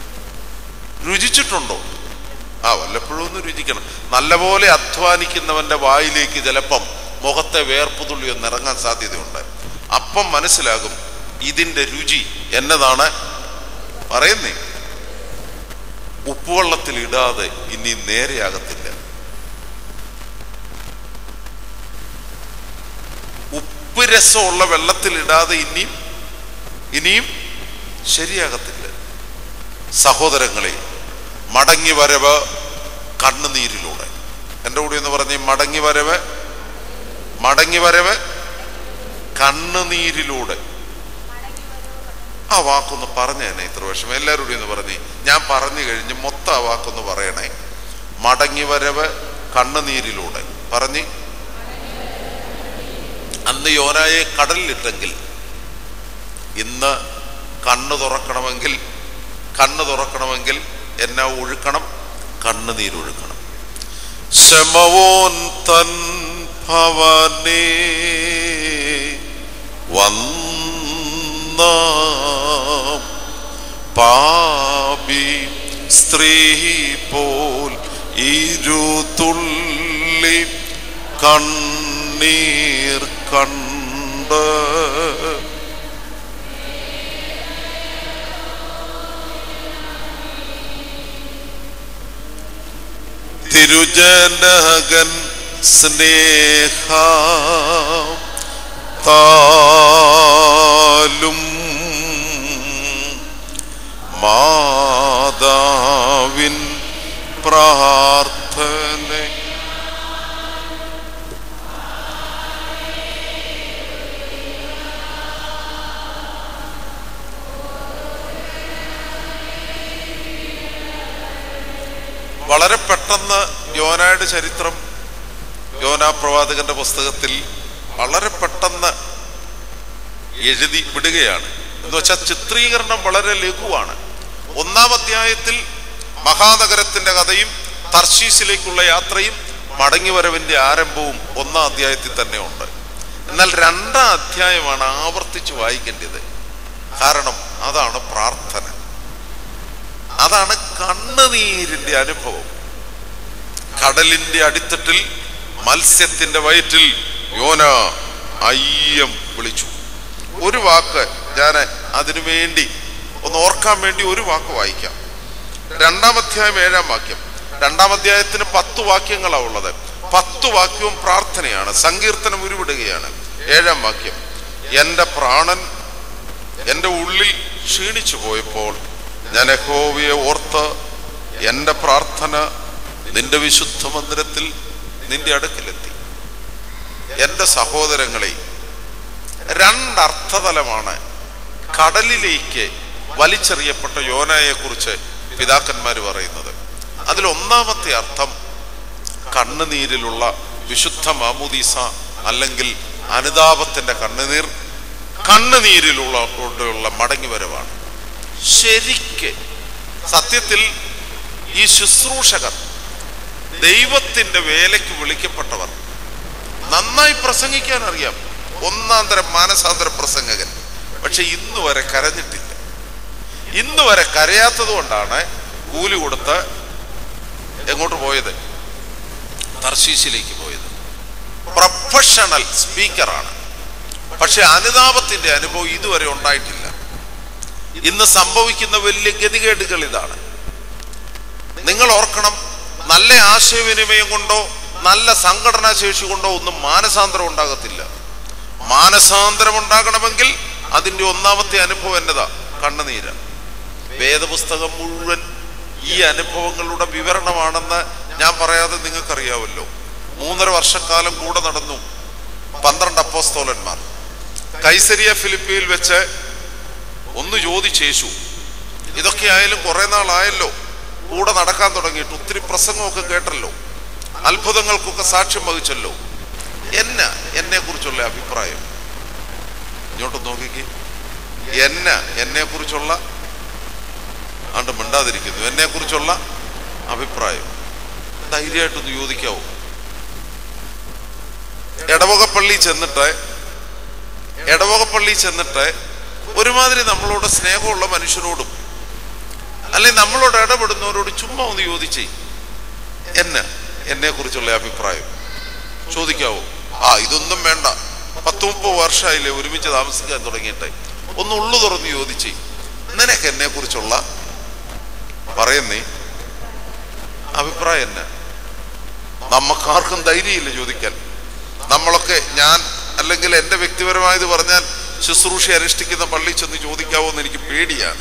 വല്ലപ്പോഴും ഒന്ന് രുചിക്കണം. നല്ലപോലെ അധ്വാനിക്കുന്നവന്റെ വായിലേക്ക് ചിലപ്പം മുഖത്തെ വേർപ്പ് തുള്ളി ഒന്ന് ഇറങ്ങാൻ സാധ്യതയുണ്ട്. അപ്പം മനസ്സിലാകും ഇതിന്റെ രുചി എന്നതാണ് പറയുന്നേ. ഉപ്പുവെള്ളത്തിൽ ഇടാതെ ഇനി നേരെയാകത്തില്ല. ഉപ്പ് രസമുള്ള വെള്ളത്തിൽ ഇടാതെ ഇനിയും ശരിയാകത്തില്ല. സഹോദരങ്ങളെ, മടങ്ങി വരവ് കണ്ണുനീരിലൂടെ. എൻ്റെ കൂടെ എന്ന് പറഞ്ഞ്, മടങ്ങി വരവ് കണ്ണുനീരിലൂടെ. ആ വാക്കൊന്ന് പറഞ്ഞേനെ. ഇത്ര വർഷം എല്ലാവരും ഒന്ന് പറഞ്ഞ്, ഞാൻ പറഞ്ഞു കഴിഞ്ഞ് മൊത്തം ആ വാക്കൊന്ന് പറയണേ. മടങ്ങി വരവ് കണ്ണുനീരിലൂടെ പറഞ്ഞ്. അന്ന് യോനായെ കടലിലിട്ടെങ്കിൽ ഇന്ന് കണ്ണ് തുറക്കണമെങ്കിൽ എന്നാ ഒഴുക്കണം? കണ്ണുനീരൊഴുക്കണം. ശമവോൻ തൻ ഭവനേ വന്ന പാപി സ്ത്രീ പോൽ ഇരുതുള്ളി കണ്ണീർ കണ്ട് തിരുജനകൻ സ്നേഹ താലും മാതാവിൻ പ്രാർത്ഥന വളരെ പെട്ടെന്ന് യോനായുടെ ചരിത്രം യോനാ പ്രവാചകന്റെ പുസ്തകത്തിൽ വളരെ പെട്ടെന്ന് എഴുതി വിടുകയാണ്. എന്ന് വെച്ചാൽ ചിത്രീകരണം വളരെ ലഘുവാണ്. 1-ാം അധ്യായത്തിൽ മഹാനഗരത്തിന്റെ കഥയും തർശീസിലേക്കുള്ള യാത്രയും മടങ്ങിവരവിന്റെ ആരംഭവും 1-ാം അധ്യായത്തിൽ തന്നെ ഉണ്ട്. എന്നാൽ 2-ാം അധ്യായമാണ് ആവർത്തിച്ച് വായിക്കേണ്ടത്. കാരണം അതാണ് പ്രാർത്ഥന, അതാണ് കണ്ണുനീരിന്റെ അനുഭവം. കടലിന്റെ അടിത്തട്ടിൽ മത്സ്യത്തിന്റെ വയറ്റിൽ യോന അയ്യം വിളിച്ചു. ഒരു വാക്ക് ഞാൻ അതിനു വേണ്ടി ഒന്ന് ഓർക്കാൻ വേണ്ടി ഒരു വാക്ക് വായിക്കാം. 2-ാം അധ്യായം 7-ാം വാക്യം. 2-ാം അധ്യായത്തിന് 10 വാക്യങ്ങളാണ് ഉള്ളത്. 10 വാക്യവും പ്രാർത്ഥനയാണ്, സങ്കീർത്തനം ഉരുവിടുകയാണ്. 7-ാം വാക്യം, എൻ്റെ പ്രാണൻ എൻ്റെ ഉള്ളിൽ ക്ഷീണിച്ചു പോയപ്പോൾ ഞാൻ യഹോവയെ ഓർത്ത് എൻ്റെ പ്രാർത്ഥന നിന്റെ വിശുദ്ധ മന്ദിരത്തിൽ നിന്റെ അടുക്കലെത്തി. എൻ്റെ സഹോദരങ്ങളെ, 2 അർത്ഥതലമാണ് കടലിലേക്ക് വലിച്ചെറിയപ്പെട്ട യോനയെ കുറിച്ച് പിതാക്കന്മാർ പറയുന്നത്. അതിൽ 1-ാമത്തെ അർത്ഥം കണ്ണുനീരിലുള്ള വിശുദ്ധ മാമോദീസ, അല്ലെങ്കിൽ അനുതാപത്തിന്റെ കണ്ണുനീർ, കണ്ണുനീരിലുള്ള മടങ്ങിവരവാണ്. ശരിക്ക് സത്യത്തിൽ ഈ ശുശ്രൂഷകർ, ദൈവത്തിന്റെ വേലയ്ക്ക് വിളിക്കപ്പെട്ടവർ, നന്നായി പ്രസംഗിക്കാൻ അറിയാം, 1-ാം തരം മാനസാന്തര പ്രസംഗകൻ. പക്ഷെ ഇന്ന് വരെ കരഞ്ഞിട്ടില്ല. ഇന്ന് വരെ കരയാത്തത് കൊണ്ടാണ് കൂലി കൊടുത്ത് എങ്ങോട്ട് പോയത്? തർശീശിലേക്ക് പോയത്. പ്രൊഫഷണൽ സ്പീക്കറാണ്, പക്ഷെ അനുതാപത്തിന്റെ അനുഭവം ഇതുവരെ ഉണ്ടായിട്ടില്ല. ഇന്ന് സംഭവിക്കുന്ന വലിയ ഗതികേടുകൾ ഇതാണ്. നിങ്ങൾ ഓർക്കണം, നല്ല ആശയവിനിമയം കൊണ്ടോ നല്ല സംഘടനാ ശേഷി കൊണ്ടോ ഒന്നും മാനസാന്തരം ഉണ്ടാകത്തില്ല. മാനസാന്തരം ഉണ്ടാകണമെങ്കിൽ അതിൻ്റെ 1-ാമത്തെ അനുഭവം എന്നതാ? കണ്ണുനീര്. വേദപുസ്തകം മുഴുവൻ ഈ അനുഭവങ്ങളുടെ വിവരണമാണെന്ന് ഞാൻ പറയാതെ നിങ്ങൾക്കറിയാവല്ലോ. 3.5 വർഷക്കാലം കൂടെ നടന്നു 12 അപ്പോസ്തലന്മാർ. കൈസരിയ ഫിലിപ്പിയിൽ വെച്ച് ഒന്ന് ചോദിച്ചേശു, ഇതൊക്കെ ആയാലും കുറെ നാളായല്ലോ കൂടെ നടക്കാൻ തുടങ്ങിയിട്ട്, ഒത്തിരി പ്രസംഗമൊക്കെ കേട്ടല്ലോ, അത്ഭുതങ്ങൾക്കൊക്കെ സാക്ഷ്യം വഹിച്ചല്ലോ, എന്നെ കുറിച്ചുള്ള അഭിപ്രായം ഇങ്ങോട്ട് നോക്കിക്കേ. എന്നെ കുറിച്ചുള്ള ആണ്ട് മിണ്ടാതിരിക്കുന്നു. എന്നെ കുറിച്ചുള്ള അഭിപ്രായം ധൈര്യമായിട്ടൊന്ന് ചോദിക്കാവോ? ഇടവകപ്പള്ളി ചെന്നിട്ട് ഒരുമാതിരി നമ്മളോട് സ്നേഹമുള്ള മനുഷ്യരോടും അല്ലെങ്കിൽ നമ്മളോട് ഇടപെടുന്നവരോട് ചുമ്മാ ഒന്ന് ചോദിച്ചേ, എന്നെ കുറിച്ചുള്ള അഭിപ്രായം ചോദിക്കാവോ? ഇതൊന്നും വേണ്ട, 10-30 വർഷമായില്ലേ ഒരുമിച്ച് താമസിക്കാൻ തുടങ്ങിയിട്ട്, ഒന്ന് ഉള്ളു തുറന്ന് ചോദിച്ചേ, നിനക്ക് എന്നെ കുറിച്ചുള്ള പറയുന്നേ അഭിപ്രായം എന്നാ? നമുക്കാർക്കും ധൈര്യമില്ല ചോദിക്കാൻ. നമ്മളൊക്കെ, ഞാൻ അല്ലെങ്കിൽ എൻ്റെ വ്യക്തിപരമായത് പറഞ്ഞാൽ, ശുശ്രൂഷ അനുഷ്ഠിക്കുന്ന പള്ളി ചെന്ന് ചോദിക്കാവോ എന്ന് എനിക്ക് പേടിയാണ്.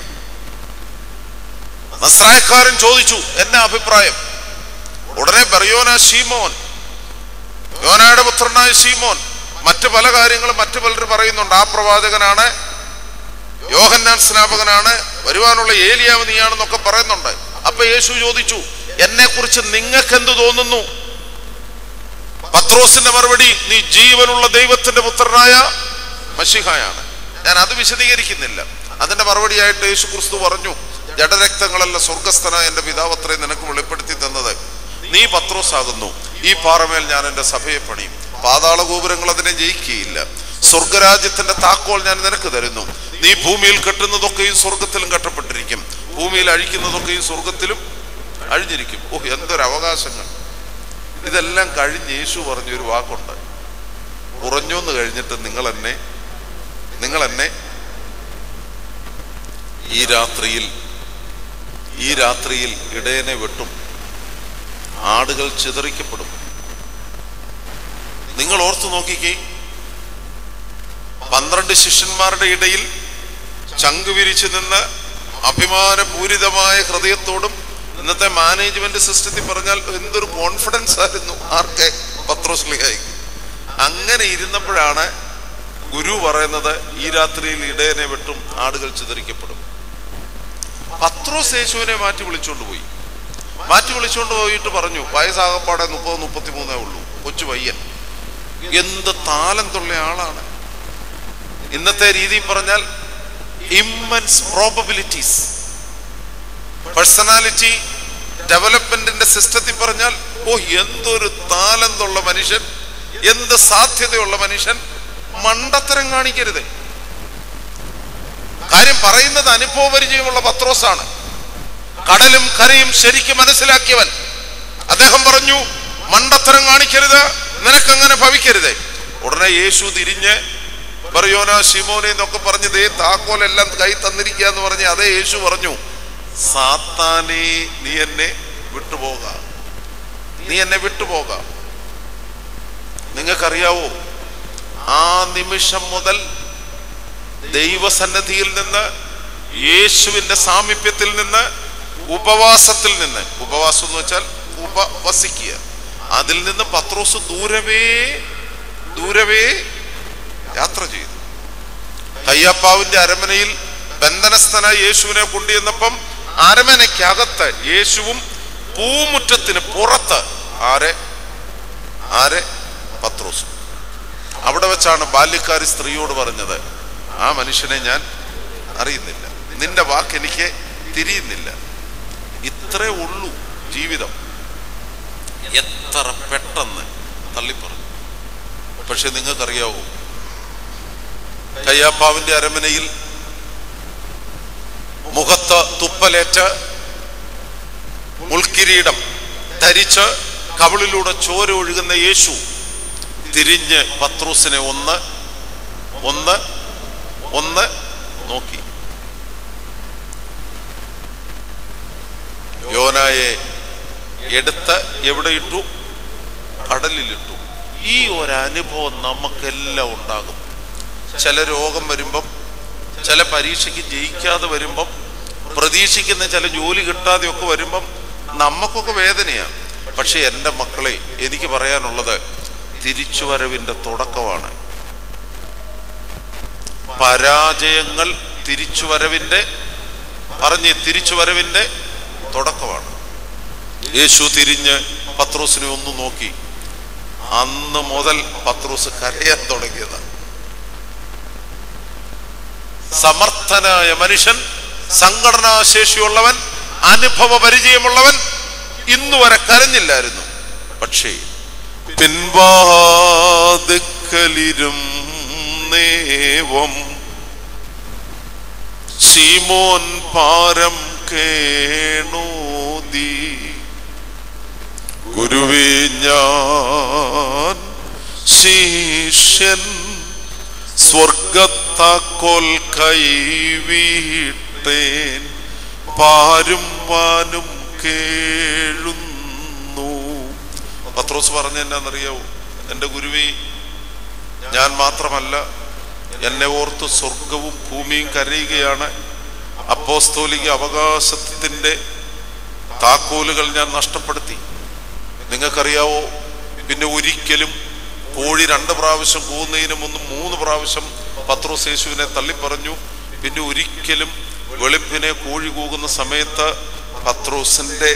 നസ്രായക്കാരൻ ചോദിച്ചു എന്നെ അഭിപ്രായം. ഉടനെ ബർയോന ശീമോൻ, യോനയുടെ പുത്രനായ ശീമോൻ, മറ്റു പല കാര്യങ്ങളും മറ്റു പലരും പറയുന്നുണ്ട്. ആ പ്രവാചകനാണ്, യോഹന്നാൻ സ്നാപകനാണ്, വരുവാനുള്ള ഏലിയാവ് നീയാണെന്നൊക്കെ പറയുന്നുണ്ട്. അപ്പൊ യേശു ചോദിച്ചു, എന്നെ കുറിച്ച് നിങ്ങൾക്ക് എന്ത് തോന്നുന്നു? പത്രോസിന്റെ മറുപടി, നീ ജീവനുള്ള ദൈവത്തിന്റെ പുത്രനായ മശിഹായാണ്. ഞാൻ അത് വിശദീകരിക്കുന്നില്ല. അതിന്റെ മറുപടിയായിട്ട് യേശു ക്രിസ്തു പറഞ്ഞു, ജഡരക്തങ്ങളല്ല സ്വർഗസ്ഥനായ എന്റെ പിതാവത്രേ നിനക്ക് വെളിപ്പെടുത്തി തന്നത്. നീ പത്രോസാകുന്നു, ഈ പാറമേൽ ഞാൻ എന്റെ സഭയെ പണിയും, പാതാള ഗോപുരങ്ങൾ അതിനെ ജയിക്കുകയില്ല. സ്വർഗരാജ്യത്തിന്റെ താക്കോൽ ഞാൻ നിനക്ക് തരുന്നു. നീ ഭൂമിയിൽ കെട്ടുന്നതൊക്കെയും സ്വർഗത്തിലും കെട്ടപ്പെട്ടിരിക്കും, ഭൂമിയിൽ അഴിക്കുന്നതൊക്കെയും സ്വർഗത്തിലും അഴിഞ്ഞിരിക്കും. എന്തൊരു അവകാശങ്ങൾ! ഇതെല്ലാം കഴിഞ്ഞ് യേശു പറഞ്ഞൊരു വാക്കുണ്ട്, കുറഞ്ഞോന്ന് കഴിഞ്ഞിട്ട് നിങ്ങൾ എന്നെ ഈ രാത്രിയിൽ ഇടയനെ വെട്ടും, ആടുകൾ ചിതറിക്കപ്പെടും. നിങ്ങൾ ഓർത്തു നോക്കിക്കേ, 12 ശിഷ്യന്മാരുടെ ഇടയിൽ ചങ്ക് വിരിച്ചു നിന്ന് അഭിമാനപൂരിതമായ ഹൃദയത്തോടും, ഇന്നത്തെ മാനേജ്മെന്റ് സിസ്റ്റത്തിൽ പറഞ്ഞാൽ എന്തൊരു കോൺഫിഡൻസ് ആയിരുന്നു ആർക്ക്? പത്രോസ്ലിഹായി. അങ്ങനെ ഇരുന്നപ്പോഴാണ് ഗുരു പറയുന്നത്, ഈ രാത്രിയിൽ ഇടയനെ വെട്ടും, ആടുകൾ ചിതറിക്കപ്പെടും. പത്രോസ് യേശുവിനെ മാറ്റി വിളിച്ചോണ്ട് പോയിട്ട് പറഞ്ഞു, വയസ്സാകപ്പാടെ 30-33 ഉള്ളൂ, കൊച്ചു പയ്യൻ. എന്ത് താലന്തുള്ള ആളാണ്! ഇന്നത്തെ രീതി പറഞ്ഞാൽ ഇമ്മൻസ് പ്രോബബിലിറ്റീസ്, പേഴ്സണാലിറ്റി ഡെവലപ്മെന്റിന്റെ സിസ്റ്റത്തിൽ പറഞ്ഞാൽ എന്തൊരു താലന്തുള്ള മനുഷ്യൻ, എന്ത് സാധ്യതയുള്ള മനുഷ്യൻ. മണ്ടത്തരം കാണിക്കരുത്. കാര്യം പറയുന്നത് അനുഭവ പരിചയമുള്ള പത്രോസാണ്, കടലും കരയും ശരിക്കും മനസ്സിലാക്കിയവൻ. അദ്ദേഹം പറഞ്ഞു, മണ്ടത്തരം കാണിക്കരുത്, നിനക്കങ്ങനെ ഭവിക്കരുത്. ഉടനെ യേശു തിരിഞ്ഞ് പറയോനാ ശിമോനെ എന്നൊക്കെ പറഞ്ഞ് ദേ താക്കോലെല്ലാം കൈ തന്നിരിക്കുക എന്ന് പറഞ്ഞ് അതേ യേശു പറഞ്ഞു, സാത്താനേ നീ എന്നെ വിട്ടുപോകാം, നീ എന്നെ വിട്ടുപോകാം. നിങ്ങൾക്കറിയാവോ, ആ നിമിഷം മുതൽ ദൈവസന്നിധിയിൽ നിന്ന്, യേശുവിന്റെ സാമീപ്യത്തിൽ നിന്ന്, ഉപവാസത്തിൽ നിന്ന്, ഉപവാസം എന്ന് വെച്ചാൽ ഉപവസിക്കുക, അതിൽ നിന്ന് പത്രോസ് ദൂരവേ യാത്ര ചെയ്തു. കയ്യാപ്പാവിന്റെ അരമനയിൽ ബന്ധനസ്ഥനായി യേശുവിനെ കൊണ്ടുവന്നപ്പം അരമനയ്ക്കകത്ത് യേശുവും പൂമുറ്റത്തിന് പുറത്ത് ആരെ പത്രോസും. അവിടെ വെച്ചാണ് ബാല്യക്കാരി സ്ത്രീയോട് പറഞ്ഞത്, ആ മനുഷ്യനെ ഞാൻ അറിയുന്നില്ല, നിന്റെ വാക്ക് എനിക്ക് തിരിയുന്നില്ല. ഇത്രേ ഉള്ളൂ ജീവിതം. എത്ര പെട്ടെന്ന് തള്ളിപ്പറഞ്ഞു. പക്ഷെ നിങ്ങൾക്കറിയാവോ, കയ്യാപ്പാവിന്റെ അരമനയിൽ മുഖത്ത് തുപ്പലേറ്റ് മുൾക്കിരീടം ധരിച്ച് കവിളിലൂടെ ചോര ഒഴുകുന്ന യേശു തിരിഞ്ഞ് പത്രോസിനെ ഒന്ന് നോക്കി. യോനായെ എടുത്ത് എവിടെ ഇട്ടു? കടലിലിട്ടു. ഈ ഒരനുഭവം നമുക്കെല്ലാം ഉണ്ടാകും. ചില രോഗം വരുമ്പം, ചില പരീക്ഷയ്ക്ക് ജയിക്കാതെ വരുമ്പം, പ്രതീക്ഷിക്കുന്ന ചില ജോലി കിട്ടാതെയൊക്കെ വരുമ്പം നമുക്കൊക്കെ വേദനയാണ്. പക്ഷെ എൻ്റെ മക്കളെ, എനിക്ക് പറയാനുള്ളത് തിരിച്ചുവരവിൻ്റെ തുടക്കമാണ്. പരാജയങ്ങൾ തിരിച്ചുവരവിൻ്റെ തുടക്കമാണ്. യേശു തിരിഞ്ഞ് പത്രോസിനെ ഒന്ന് നോക്കി. അന്ന് മുതൽ പത്രോസ് കരയാൻ തുടങ്ങിയതാണ്. സമർത്ഥനായ മനുഷ്യൻ, സംഘടനാശേഷിയുള്ളവൻ, അനുഭവ പരിചയമുള്ളവൻ ഇന്നുവരെ കരഞ്ഞില്ലായിരുന്നു. പക്ഷേ പിൻവാതിക്കലിരും നേവം ശീമോൻ പാരം കേണോദി ഗുരുവേ ഞാൻ ശിഷ്യൻ സ്വർഗത്താക്കോൽ കൈവീട്ടേൻ പാരും വാനും കേഴുന്നു. പത്രോസ് പറഞ്ഞ എന്നാന്നറിയാവോ? എൻ്റെ ഗുരുവേ, ഞാൻ മാത്രമല്ല, എന്നെ ഓർത്ത് സ്വർഗവും ഭൂമിയും കരയുകയാണ്. അപ്പോസ്തോലിക അവകാശത്തിന്റെ താക്കോലുകൾ ഞാൻ നഷ്ടപ്പെടുത്തി. നിങ്ങൾക്കറിയാവോ, പിന്നെ ഒരിക്കലും കോഴി 2 പ്രാവശ്യം കൂവുന്നതിന് മുമ്പ് 3 പ്രാവശ്യം പത്രോസ് യേശുവിനെ തള്ളിപ്പറഞ്ഞു. പിന്നെ ഒരിക്കലും വെളുപ്പിനെ കോഴി കൂകുന്ന സമയത്ത് പത്രോസിന്റെ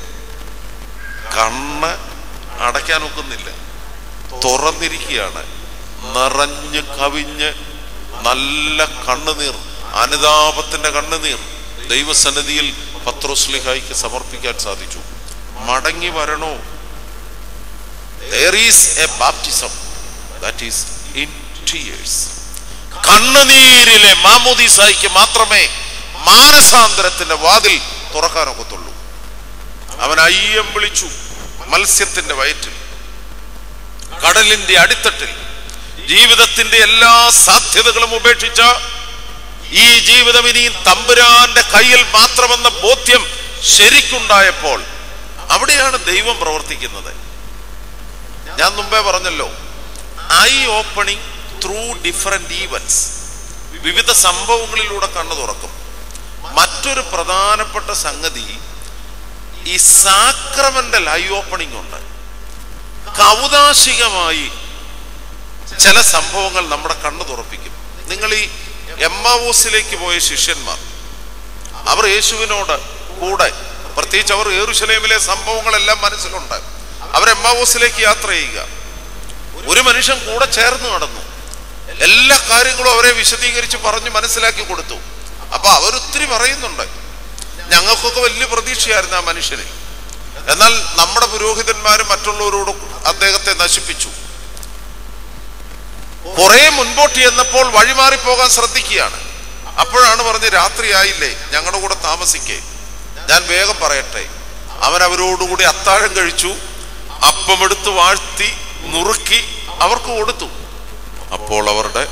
കണ്ണ് അടയ്ക്കാൻ ഒക്കുന്നില്ല, തുറന്നിരിക്കുകയാണ്. നിറഞ്ഞ് കവിഞ്ഞ് നല്ല കണ്ണുനീർ, അനുതാപത്തിന്റെ കണ്ണുനീർ ദൈവസന്നിധിയിൽ പത്രോസ്ലിഹായിക്ക് സമർപ്പിക്കാൻ സാധിച്ചു. മടങ്ങി വരണോ? There is a baptism that is in tears. കണ്ണുനീരിലെ മാമോദീസായിക്ക് മാത്രമേ മാനസാന്തരത്തിന്റെ വാതിൽ തുറക്കാനൊക്കത്തുള്ളൂ. അവൻ അയ്യം വിളിച്ചു മത്സ്യത്തിന്റെ വയറ്റിൽ, കടലിന്റെ അടിത്തട്ടിൽ. ജീവിതത്തിന്റെ എല്ലാ സാധ്യതകളും ഉപേക്ഷിച്ച ഈ ജീവിതം ഇനിയും തമ്പുരാന്റെ കയ്യിൽ മാത്രമെന്ന ബോധ്യം ശരിക്കുണ്ടായപ്പോൾ അവിടെയാണ് ദൈവം പ്രവർത്തിക്കുന്നത്. ഞാൻ മുമ്പേ പറഞ്ഞല്ലോ, eye opening through different events. വിവിധ സംഭവങ്ങളിലൂടെ കണ്ണു തുറക്കും. മറ്റൊരു പ്രധാനപ്പെട്ട സംഗതി, ഈ സാക്രമെന്റൽ ഐ ഓപ്പണിംഗ് ഉണ്ട്. കൗദാശികമായി ചില സംഭവങ്ങൾ നമ്മുടെ കണ്ണു തുറപ്പിക്കും. നിങ്ങൾ ഈ എമ്മാവൂസിലേക്ക് പോയ ശിഷ്യന്മാർ, അവർ യേശുവിനോട് കൂടെ, പ്രത്യേകിച്ച് അവർ യെരൂശലേമിലെ സംഭവങ്ങളെല്ലാം മനസ്സിലുണ്ട്. അവർ എമ്മാവൂസിലേക്ക് യാത്ര ചെയ്യുക. ഒരു മനുഷ്യൻ കൂടെ ചേർന്ന് നടന്നു, എല്ലാ കാര്യങ്ങളും അവരെ വിശദീകരിച്ച് പറഞ്ഞ് മനസ്സിലാക്കി കൊടുത്തു. അപ്പൊ അവരൊത്തിരി പറയുന്നുണ്ട്. ഞങ്ങൾക്കൊക്കെ വലിയ പ്രതീക്ഷയായിരുന്നു ആ മനുഷ്യന്. എന്നാൽ നമ്മുടെ പുരോഹിതന്മാരും മറ്റുള്ളവരോട് അദ്ദേഹത്തെ നശിപ്പിച്ചു. കുറെ മുൻപ് മുൻപോട്ട് ചെന്നപ്പോൾ വഴിമാറിപ്പോകാൻ ശ്രദ്ധിക്കുകയാണ്. അപ്പോഴാണ് പറഞ്ഞ്, രാത്രിയായില്ലേ, ഞങ്ങളുടെ കൂടെ താമസിക്കേ, ഞാൻ വേഗം പറയട്ടെ. അവൻ അവരോടുകൂടി അത്താഴം കഴിച്ചു, അപ്പമെടുത്ത് വാഴ്ത്തി നുറുക്കി അവർക്ക് കൊടുത്തു. അപ്പോൾ അവരുടെ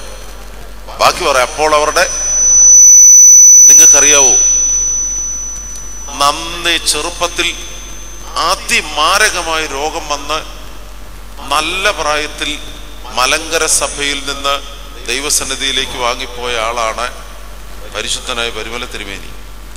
നിങ്ങൾക്കറിയാവോ, നന്നേ ചെറുപ്പത്തിൽ അതിമാരകമായ രോഗം വന്ന് നല്ല പ്രായത്തിൽ മലങ്കര സഭയിൽ നിന്ന് ദൈവസന്നിധിയിലേക്ക് വാങ്ങിപ്പോയ ആളാണ് പരിശുദ്ധനായ പരിമല തിരുമേനി.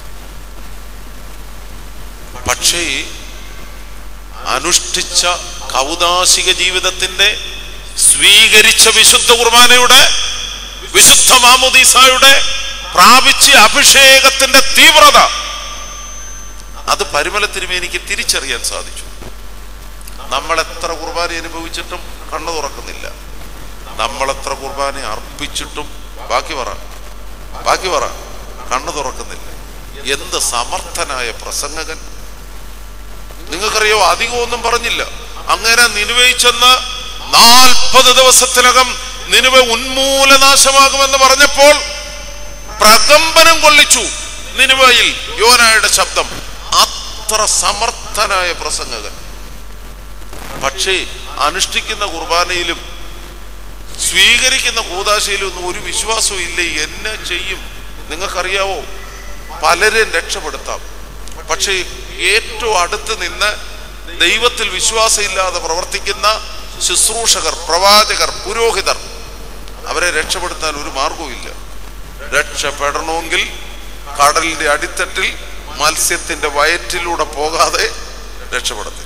പക്ഷേ അനുഷ്ഠിച്ച കൗദാശിക ജീവിതത്തിന്റെ, സ്വീകരിച്ച വിശുദ്ധ കുർബാനയുടെ, വിശുദ്ധ മാമോദീസായുടെ, പ്രാപിച്ച അഭിഷേകത്തിന്റെ തീവ്രത, അത് പരിമല തിരുമേനിക്ക് തിരിച്ചറിയാൻ സാധിച്ചു. നമ്മൾ എത്ര കുർബാന അനുഭവിച്ചിട്ടും കണ്ണു തുറക്കുന്നില്ല. നമ്മൾ എത്ര കുർബാന അർപ്പിച്ചിട്ടും ബാക്കി പറ കണ്ണു തുറക്കുന്നില്ല. എന്ത് സമർത്ഥനായ പ്രസംഗകൻ! നിങ്ങൾക്കറിയോ, അധികമൊന്നും പറഞ്ഞില്ല. അങ്ങനെ നിനുവയിൽ ചെന്ന് 40 ദിവസത്തിനകം നിനുവ ഉന്മൂലനാശമാകുമെന്ന് പറഞ്ഞപ്പോൾ പ്രകമ്പനം കൊള്ളിച്ചു നിനുവയിൽ യോനായുടെ ശബ്ദം. അത്ര സമർത്ഥനായ പ്രസംഗകൻ. പക്ഷേ അനുഷ്ഠിക്കുന്ന കുർബാനയിലും സ്വീകരിക്കുന്ന കൂദാശയിലും ഒന്നും ഒരു വിശ്വാസവും ഇല്ല. എന്നെ ചെയ്യും? നിങ്ങൾക്കറിയാവോ, പലരെയും രക്ഷപ്പെടുത്താം. പക്ഷേ ഏറ്റവും അടുത്ത് നിന്ന് ദൈവത്തിൽ വിശ്വാസമില്ലാതെ പ്രവർത്തിക്കുന്ന ശുശ്രൂഷകർ, പ്രവാചകർ, പുരോഹിതർ, അവരെ രക്ഷപ്പെടുത്താൻ ഒരു മാർഗവുമില്ല. രക്ഷപ്പെടണമെങ്കിൽ കടലിന്റെ അടിത്തട്ടിൽ മത്സ്യത്തിന്റെ വയറ്റിലൂടെ പോകാതെ രക്ഷപ്പെടത്തില്ല.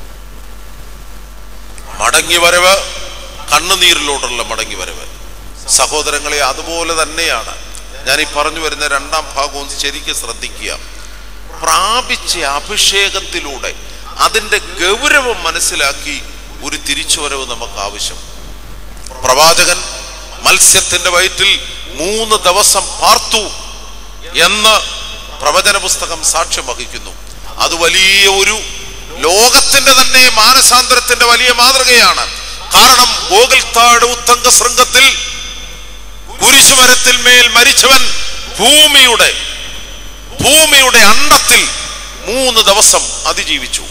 മടങ്ങിവരവ്, കണ്ണുനീരിലോട്ടുള്ള മടങ്ങിവരവ്. സഹോദരങ്ങളെ, അതുപോലെ തന്നെയാണ് ഞാൻ ഈ പറഞ്ഞു വരുന്ന രണ്ടാം ഭാഗവും ശരിക്കും ശ്രദ്ധിക്കുക. പ്രാപിച്ച അഭിഷേകത്തിലൂടെ അതിന്റെ ഗൗരവം മനസ്സിലാക്കി ഒരു തിരിച്ചുവരവ് നമുക്ക് ആവശ്യം. പ്രവാചകൻ മത്സ്യത്തിന്റെ വയറ്റിൽ 3 ദിവസം പാർത്തു എന്ന് പ്രവചന പുസ്തകം സാക്ഷ്യം വഹിക്കുന്നു. അത് വലിയ ഒരു ലോകത്തിന്റെ തന്നെ മാനസാന്തരത്തിന്റെ വലിയ മാതൃകയാണ്. കാരണം ഗോകുൽത്താഴ് ഉത്തങ്ക ശൃംഗത്തിൽ കുരിശുമരത്തിൽ മേൽ മരിച്ചവൻ ഭൂമിയുടെ അണ്ടത്തിൽ 3 ദിവസം അതിജീവിച്ചു.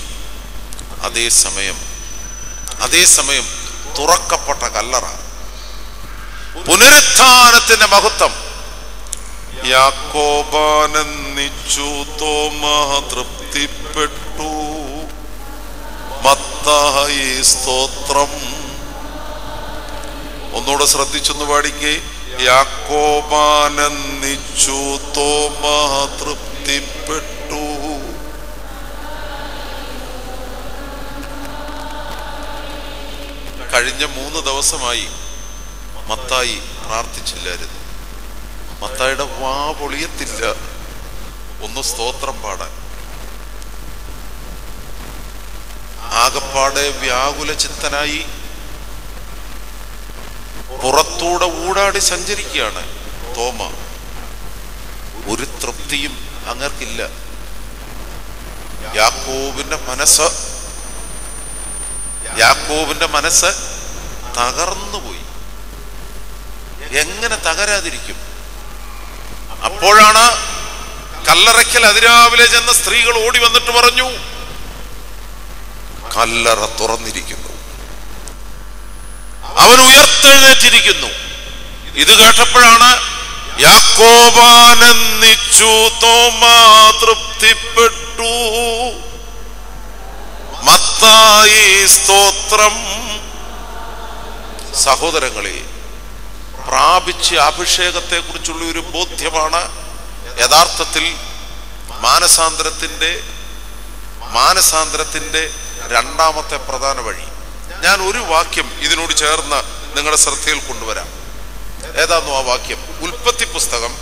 അതേസമയം തുറക്കപ്പെട്ട കല്ലറ, പുനരുത്ഥാനത്തിന്റെ മഹത്വം. യാക്കോബാനന്ദിച്ചു, തോമാ തൃപ്തിപ്പെട്ടു, മത്തായി സ്തോത്രം. ഒന്നുകൂടെ ശ്രദ്ധിച്ചൊന്ന് പാടിക്കേ. യാക്കോബാനന്ദിച്ചു, തോമാ തൃപ്തിപ്പെട്ടു. കഴിഞ്ഞ 3 ദിവസമായി മത്തായി പ്രാർത്ഥിച്ചില്ലായിരുന്നു. മത്തായിയുടെ വാ പൊളിയത്തില്ല ഒന്ന് സ്തോത്രം പാടാൻ. ആകപ്പാടെ വ്യാകുല ചിത്തനായി പുറത്തൂടെ ഊടാടി സഞ്ചരിക്കുകയാണ് തോമ. ഒരു തൃപ്തിയും അങ്ങർക്കില്ല. യാക്കോബിന്റെ മനസ്സ് തകർന്നുപോയി. എങ്ങനെ തകരാതിരിക്കും? അപ്പോഴാണ് കല്ലറയ്ക്കൽ അതിരാവിലെ ചെന്ന സ്ത്രീകൾ ഓടി വന്നിട്ട് പറഞ്ഞു, കല്ലറ തുറന്നിരിക്കുന്നു, അവൻ ഉയർത്തെഴുന്നേറ്റിരിക്കുന്നു. ഇത് കേട്ടപ്പോഴാണ് യാക്കോബാനന്ദിച്ചു, തോമാ തൃപ്തിപ്പെട്ടു, മത്തായി സ്തോത്രം. സഹോദരങ്ങളെ, പ്രാപിച്ച അഭിഷേകത്തെ കുറിച്ചുള്ള ഒരു ബോധ്യമാണ് യഥാർത്ഥത്തിൽ മാനസാന്തരത്തിന്റെ രണ്ടാമത്തെ പ്രധാന വഴി. ഞാൻ ഒരു വാക്യം ഇതിനോട് ചേർന്ന് നിങ്ങളുടെ ശ്രദ്ധയിൽ കൊണ്ടുവരാം. ഏതാണെന്നോ ആ വാക്യം? ഉൽപ്പത്തി പുസ്തകം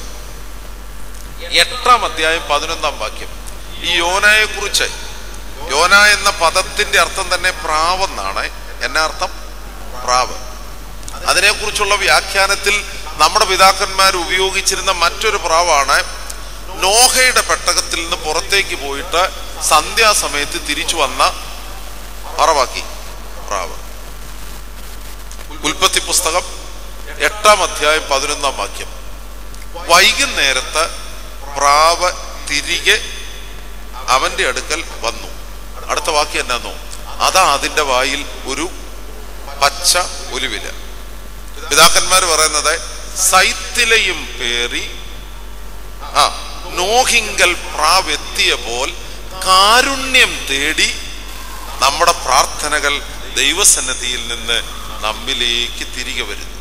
8-ാം അധ്യായം 11-ാം വാക്യം. ഈ യോനയെ കുറിച്ച്, യോന എന്ന പദത്തിന്റെ അർത്ഥം തന്നെ പ്രാവെന്നാണ്. എന്നാ അർത്ഥം? പ്രാവ്. അതിനെക്കുറിച്ചുള്ള വ്യാഖ്യാനത്തിൽ നമ്മുടെ പിതാക്കന്മാർ ഉപയോഗിച്ചിരുന്ന മറ്റൊരു പ്രാവാണ് നോഹയുടെ പെട്ടകത്തിൽ നിന്ന് പുറത്തേക്ക് പോയിട്ട് സന്ധ്യാസമയത്ത് തിരിച്ചു വന്ന പറവാക്കി പ്രാവ്. ഉൽപ്പത്തി പുസ്തകം 8-ാം അധ്യായം 11-ാം വാക്യം. വൈകുന്നേരത്ത് പ്രാവ് തിരികെ അവന്റെ അടുക്കൽ വന്നു. അടുത്ത വാക്യം എന്നാന്നോ? അതാ അതിന്റെ വായിൽ ഒരു പച്ച ഒലിവില. പിതാക്കന്മാർ പറയുന്നത് സൈത്തിലെയും പേറി നോഹിങ്കൽ പ്രാവ് എത്തിയപ്പോൾ കാരുണ്യം തേടി നമ്മുടെ പ്രാർത്ഥനകൾ ദൈവസന്നിധിയിൽ നിന്ന് നമ്മിലേക്ക് തിരികെ വരുന്നു.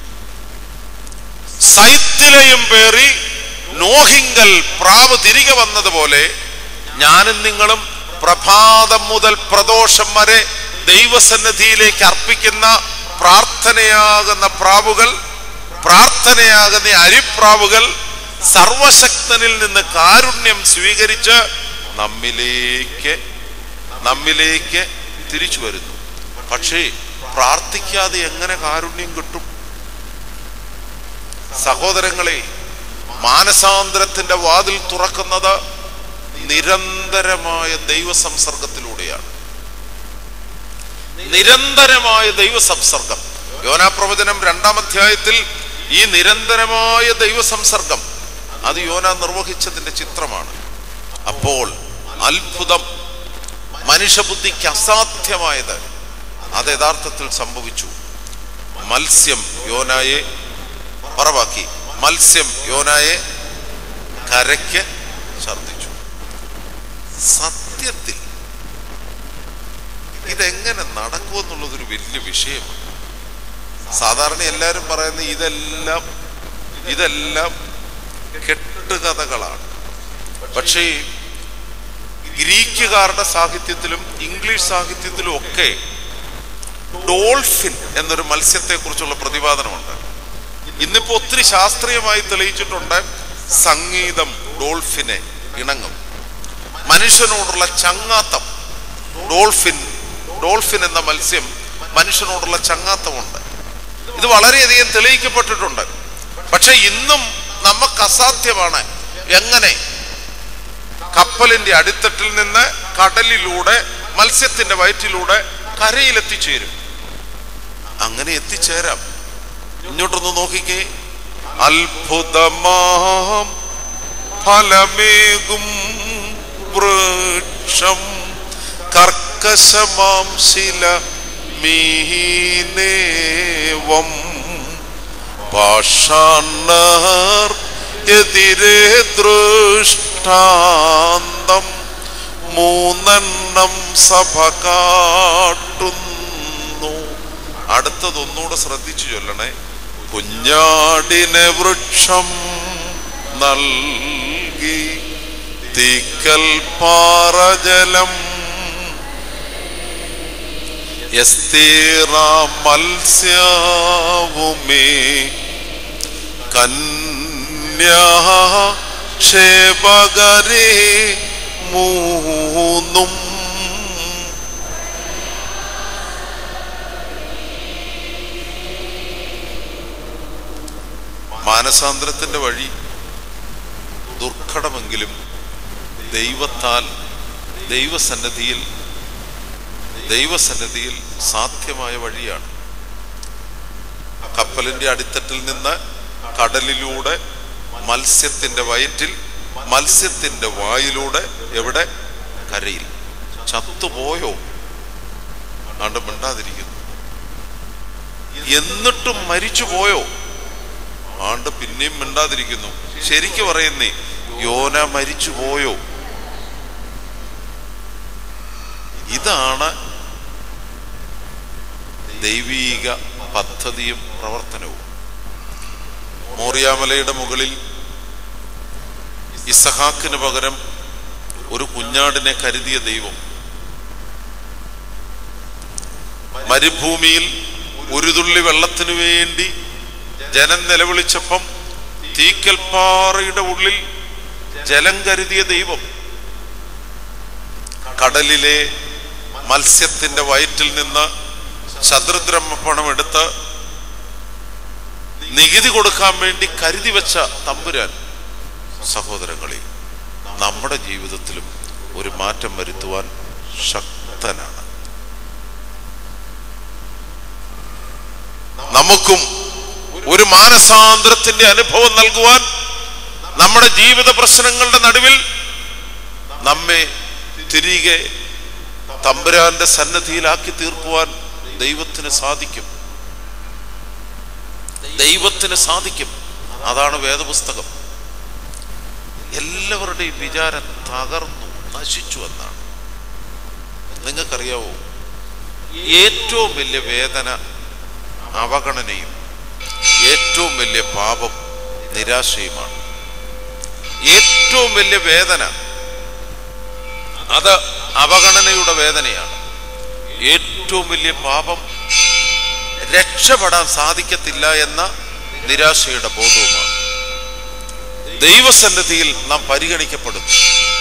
സൈത്തിലെയും പേറി നോഹിങ്കൽ പ്രാവ് തിരികെ വന്നതുപോലെ ഞാനും നിങ്ങളും പ്രഭാതം മുതൽ പ്രദോഷം വരെ ദൈവസന്നിധിയിലേക്ക് അർപ്പിക്കുന്ന പ്രാർത്ഥനയാകുന്ന പ്രാവുകൾ, പ്രാർത്ഥനയാകുന്ന അരിപ്രാവുകൾ സർവശക്തനിൽ നിന്ന് കാരുണ്യം സ്വീകരിച്ച് നമ്മിലേക്ക് തിരിച്ചു വരുന്നു. പക്ഷേ പ്രാർത്ഥിക്കാതെ എങ്ങനെ കാരുണ്യം കിട്ടും? സഹോദരങ്ങളെ, മാനസാന്തരത്തിന്റെ വാതിൽ തുറക്കുന്നത് നിരന്തരമായ ദൈവ സംസർഗത്തിലൂടെയാണ്. നിരന്തരമായ ദൈവ സംസർഗം. യോനാ പ്രവചനം 2-ാം അധ്യായത്തിൽ ഈ നിരന്തരമായ ദൈവ സംസർഗം അത് യോനാ നിർവഹിച്ചതിന്റെ ചിത്രമാണ്. അപ്പോൾ അത്ഭുതം, മനുഷ്യബുദ്ധിക്ക് അസാധ്യമായത് അത് യഥാർത്ഥത്തിൽ സംഭവിച്ചു. മത്സ്യം യോനായെ പറവാക്കി. മത്സ്യം യോനായെ കരയ്ക്ക് ഛർദ്ദിച്ചു. സത്യത്തിൽ ഇതെങ്ങനെ നടക്കുമെന്നുള്ളതൊരു വലിയ വിഷയമാണ്. സാധാരണ എല്ലാവരും പറയുന്ന ഇതെല്ലാം കെട്ടുകഥകളാണ്. പക്ഷേ ഗ്രീക്കുകാരുടെ സാഹിത്യത്തിലും ഇംഗ്ലീഷ് സാഹിത്യത്തിലും ഒക്കെ ഡോൾഫിൻ എന്നൊരു മത്സ്യത്തെ കുറിച്ചുള്ള പ്രതിപാദനമുണ്ട്. ഇന്നിപ്പോ ഒത്തിരി ശാസ്ത്രീയമായി തെളിയിച്ചിട്ടുണ്ട്. സംഗീതം ഡോൾഫിനെ ഇണങ്ങും. മനുഷ്യനോടുള്ള ചങ്ങാത്തം, ഡോൾഫിൻ എന്ന മത്സ്യം മനുഷ്യനോടുള്ള ചങ്ങാത്തമുണ്ട്. ഇത് വളരെയധികം തെളിയിക്കപ്പെട്ടിട്ടുണ്ട്. പക്ഷെ ഇന്നും നമുക്ക് അസാധ്യമാണ്. എങ്ങനെ കപ്പലിന്റെ അടിത്തട്ടിൽ നിന്ന് കടലിലൂടെ മത്സ്യത്തിന്റെ വയറ്റിലൂടെ കരയിലെത്തിച്ചേരും? അങ്ങനെ എത്തിച്ചേരാം. ഇങ്ങോട്ടൊന്ന് നോക്കിക്കേ. അത്ഭുതമാം ഫലമേകും വൃക്ഷം കർക്കശമാം ശില മീനേവം പാഷാണർ എതിരെ ദൃഷ്ടാന്തം 3 സഭ കാട്ടുന്നു. അടുത്തതൊന്നുകൂടെ ശ്രദ്ധിച്ചു ചൊല്ലണേ. കുഞ്ഞാടിനെ വൃക്ഷം നൽകി തീക്കൽ പാറജലം മത്സ്യവുമേ കന്യാക്ഷേപകരെ 3 മാനസാന്തരത്തിന്റെ വഴി ദുർഘടമെങ്കിലും ദൈവത്താൽ ദൈവസന്നിധിയിൽ സാധ്യമായ വഴിയാണ്. കപ്പലിന്റെ അടിത്തട്ടിൽ നിന്ന് കടലിലൂടെ മത്സ്യത്തിന്റെ വയറ്റിൽ, മത്സ്യത്തിന്റെ വായിലൂടെ എവിടെ? കരയിൽ. ചത്തുപോയോ? ആണ്ട് മിണ്ടാതിരിക്കുന്നു. എന്നിട്ടും മരിച്ചു പോയോ? ആണ്ട് പിന്നെയും മിണ്ടാതിരിക്കുന്നു. ശരിക്കു പറയുന്നേ, യോന മരിച്ചു പോയോ? ഇതാണ് ദൈവീക പദ്ധതിയും പ്രവർത്തനവും. മോറിയാമലയുടെ മുകളിൽ ഇസഹാക്കിന് പകരം ഒരു കുഞ്ഞാടിനെ കരുതിയ ദൈവം, മരുഭൂമിയിൽ ഒരു തുള്ളി വെള്ളത്തിനു വേണ്ടി ജനം നിലവിളിച്ചപ്പം തീക്കൽപ്പാറയുടെ ഉള്ളിൽ ജലം കരുതിയ ദൈവം, കടലിലെ മത്സ്യത്തിന്റെ വയറ്റിൽ നിന്ന് ശതൃദ്രഹ്മപണം എടുത്ത് നികുതി കൊടുക്കാൻ വേണ്ടി കരുതി വെച്ച തമ്പുരാൻ, സഹോദരങ്ങളെ, നമ്മുടെ ജീവിതത്തിലും ഒരു മാറ്റം വരുത്തുവാൻ ശക്തനാണ്. നമുക്കും ഒരു മാനസാന്തരത്തിന്റെ അനുഭവം നൽകുവാൻ, നമ്മുടെ ജീവിത പ്രശ്നങ്ങളുടെ നടുവിൽ നമ്മെ തിരികെ തമ്പുരാന്റെ സന്നിധിയിലാക്കി തീർക്കുവാൻ ദൈവത്തിന് സാധിക്കും. ദൈവത്തിന് സാധിക്കും. അതാണ് വേദപുസ്തകം. എല്ലാവരുടെയും വിചാരം തകർന്നു നശിച്ചു എന്നാണ്. നിങ്ങൾക്കറിയാവോ, ഏറ്റവും വലിയ വേദന അവഗണനയും ഏറ്റവും വലിയ പാപം നിരാശയുമാണ്. ഏറ്റവും വലിയ വേദന അത് അവഗണനയുടെ വേദനയാണ്. ഏറ്റവും വലിയ പാപം രക്ഷപ്പെടാൻ സാധിക്കത്തില്ല എന്ന നിരാശയുടെ ബോധവുമാണ്. ദൈവസന്നിധിയിൽ നാം പരിഗണിക്കപ്പെടുന്നു.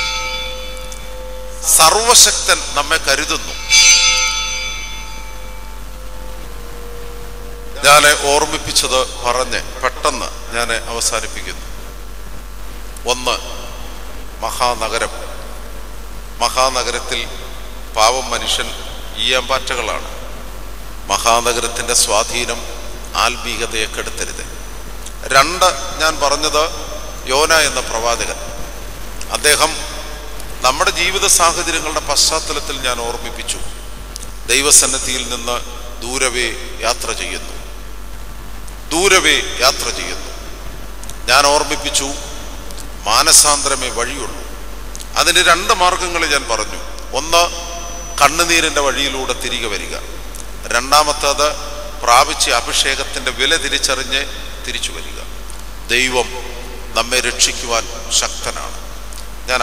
സർവശക്തൻ നമ്മെ കരുതുന്നു. ഞാൻ ഓർമ്മിപ്പിച്ചത് പറഞ്ഞ് പെട്ടെന്ന് ഞാൻ അവസാനിപ്പിക്കുന്നു. ഒന്ന്, മഹാനഗരം. മഹാനഗരത്തിൽ പാവം മനുഷ്യൻ ഈയാമ്പാറ്റകളാണ്. മഹാനഗരത്തിൻ്റെ സ്വാധീനം ആത്മീകതയെ കെടുത്തരുത്. രണ്ട്, ഞാൻ പറഞ്ഞത് യോന എന്ന പ്രവാചകൻ. അദ്ദേഹം നമ്മുടെ ജീവിത സാഹചര്യങ്ങളുടെ പശ്ചാത്തലത്തിൽ ഞാൻ ഓർമ്മിപ്പിച്ചു. ദൈവസന്നിധിയിൽ നിന്ന് ദൂരവേ യാത്ര ചെയ്യുന്നു. ഞാൻ ഓർമ്മിപ്പിച്ചു, മാനസാന്തരമേ വഴിയുള്ളൂ. അതിന് രണ്ട് മാർഗങ്ങൾ ഞാൻ പറഞ്ഞു. ഒന്ന്, കണ്ണുനീരിൻ്റെ വഴിയിലൂടെ തിരികെ വരിക. രണ്ടാമത്തേത്, പ്രാപിച്ച അഭിഷേകത്തിൻ്റെ വില തിരിച്ചറിഞ്ഞ് തിരിച്ചു വരിക. ദൈവം നമ്മെ രക്ഷിക്കുവാൻ ശക്തനാണ്. ഞാൻ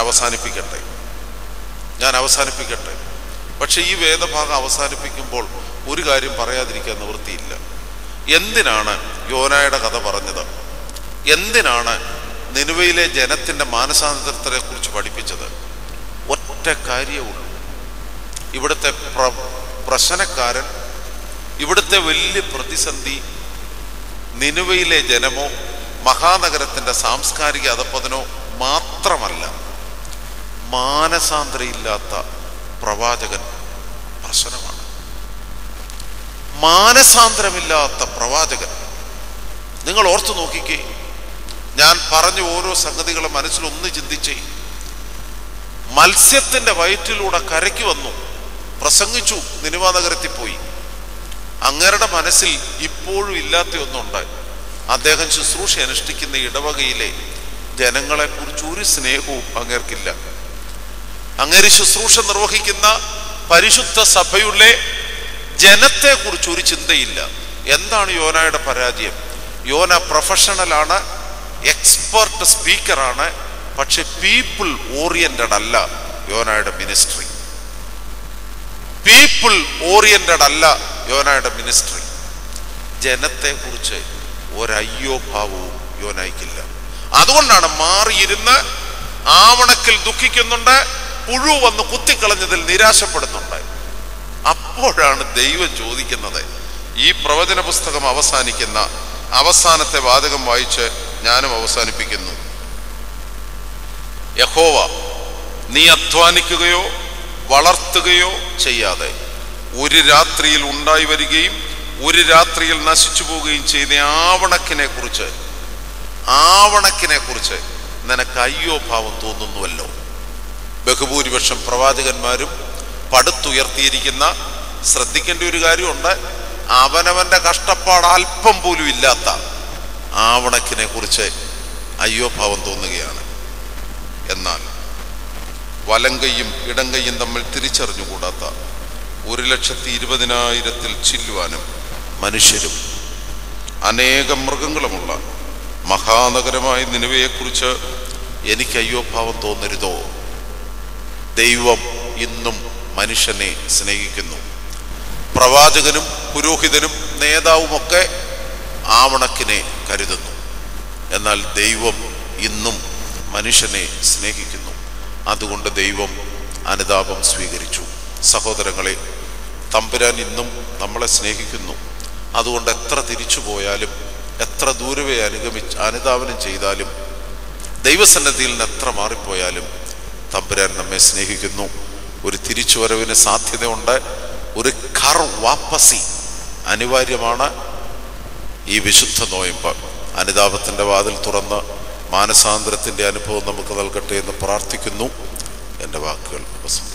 അവസാനിപ്പിക്കട്ടെ. പക്ഷെ ഈ വേദഭാഗം അവസാനിപ്പിക്കുമ്പോൾ ഒരു കാര്യം പറയാതിരിക്കാൻ നിവൃത്തിയില്ല. എന്തിനാണ് യോനായുടെ കഥ പറഞ്ഞത്? എന്തിനാണ് നിനുവയിലെ ജനത്തിൻ്റെ മാനസാന്തരത്തെ കുറിച്ച് പഠിപ്പിച്ചത്? ഒറ്റ കാര്യമുള്ളൂ. ഇവിടുത്തെ പ്രശ്നക്കാരൻ, ഇവിടുത്തെ വലിയ പ്രതിസന്ധി നിനുവയിലെ ജനമോ മഹാനഗരത്തിൻ്റെ സാംസ്കാരിക അധപ്പതനോ മാത്രമല്ല, മാനസാന്തരമില്ലാത്ത പ്രവാചകൻ പ്രശ്നമാണ്. മാനസാന്തരമില്ലാത്ത പ്രവാചകൻ. നിങ്ങൾ ഓർത്തു നോക്കിക്കേ. ഞാൻ പറഞ്ഞ ഓരോ സംഗതികളും മനസ്സിലൊന്ന് ചിന്തിച്ചേ. മത്സ്യത്തിന്റെ വയറ്റിലൂടെ കരയ്ക്ക് വന്നു, പ്രസംഗിച്ചു, നിനിവ നഗരത്തിൽ പോയി. അങ്ങേരുടെ മനസ്സിൽ ഇപ്പോഴും ഇല്ലാത്ത ഒന്നുണ്ട്. അദ്ദേഹം ശുശ്രൂഷ അനുഷ്ഠിക്കുന്ന ഇടവകയിലെ ജനങ്ങളെ കുറിച്ച് ഒരു സ്നേഹവും അങ്ങേർക്കില്ല. അങ്ങേര് ശുശ്രൂഷ നിർവഹിക്കുന്ന പരിശുദ്ധ സഭയുടെ ജനത്തെ കുറിച്ച് ഒരു ചിന്തയില്ല. എന്താണ് യോനായുടെ പരാജയം? യോന പ്രൊഫഷണലാണ്, എക്സ്പെർട്ട് സ്പീക്കറാണ്, പക്ഷെ പീപ്പിൾ ഓറിയന്റഡ് അല്ല യോനായുടെ മിനിസ്ട്രി. ജനത്തെ കുറിച്ച് ഒരയ്യോ ഭാവവും യോനായ്ക്കില്ല. അതുകൊണ്ടാണ് മാറിയിരുന്ന് ആവണക്കിൽ ദുഃഖിക്കുന്നുണ്ട്, പുഴു വന്ന് കുത്തിക്കളഞ്ഞതിൽ നിരാശപ്പെടുന്നുണ്ട്. അപ്പോഴാണ് ദൈവം ചോദിക്കുന്നത്. ഈ പ്രവചന പുസ്തകം അവസാനിക്കുന്ന അവസാനത്തെ വാചകം വായിച്ച് ഞാനും അവസാനിപ്പിക്കുന്നു. യഹോവ, നീ അധ്വാനിക്കുകയോ വളർത്തുകയോ ചെയ്യാതെ ഒരു രാത്രിയിൽ ഉണ്ടായി വരികയും ഒരു രാത്രിയിൽ നശിച്ചു പോവുകയും ചെയ്ത ആവണക്കിനെ കുറിച്ച് നിനക്ക് അയ്യോ ഭാവം തോന്നുന്നുവല്ലോ. ബഹുഭൂരിപക്ഷം പ്രവാചകന്മാരും പടുത്തുയർത്തിയിരിക്കുന്ന, ശ്രദ്ധിക്കേണ്ട ഒരു കാര്യമുണ്ട്, അവനവന്റെ കഷ്ടപ്പാട് അല്പം പോലും ഇല്ലാത്ത ആവണക്കിനെ കുറിച്ച് അയ്യോ ഭാവം തോന്നുകയാണ്. എന്നാൽ വലങ്കയും ഇടങ്കയും തമ്മിൽ തിരിച്ചറിഞ്ഞുകൂടാത്ത 1,20,000 ചില്ലുവാനും മനുഷ്യരും അനേകം മൃഗങ്ങളുമുള്ള മഹാനഗരമായ നിനിവയെക്കുറിച്ച് എനിക്ക് അയ്യോ ഭാവം തോന്നരുതോ? ദൈവം ഇന്നും മനുഷ്യനെ സ്നേഹിക്കുന്നു. പ്രവാചകനും പുരോഹിതനും നേതാവുമൊക്കെ ആവണക്കിനെ കരുതുന്നു. എന്നാൽ ദൈവം ഇന്നും മനുഷ്യനെ സ്നേഹിക്കുന്നു. അതുകൊണ്ട് ദൈവം അനുതാപം സ്വീകരിച്ചു. സഹോദരങ്ങളെ, തമ്പുരാൻ ഇന്നും നമ്മളെ സ്നേഹിക്കുന്നു. അതുകൊണ്ട് എത്ര തിരിച്ചു പോയാലും, എത്ര ദൂരവേ അനുധാവനം ചെയ്താലും, ദൈവസന്നിധിയിൽ നിന്ന് എത്ര മാറിപ്പോയാലും തമ്പുരാൻ നമ്മെ സ്നേഹിക്കുന്നു. ഒരു തിരിച്ചുവരവിന് സാധ്യതയുണ്ട്. ഒരു ഘർ വാപ്പസി അനിവാര്യമാണ്. ഈ വിശുദ്ധ നോയമ്പ് അനുതാപത്തിൻ്റെ വാതിൽ തുറന്ന് മാനസാന്തരത്തിൻ്റെ അനുഭവം നമുക്ക് നൽകട്ടെ എന്ന് പ്രാർത്ഥിക്കുന്നു. എൻ്റെ വാക്കുകൾ ഉപസംഹരിക്കുന്നു.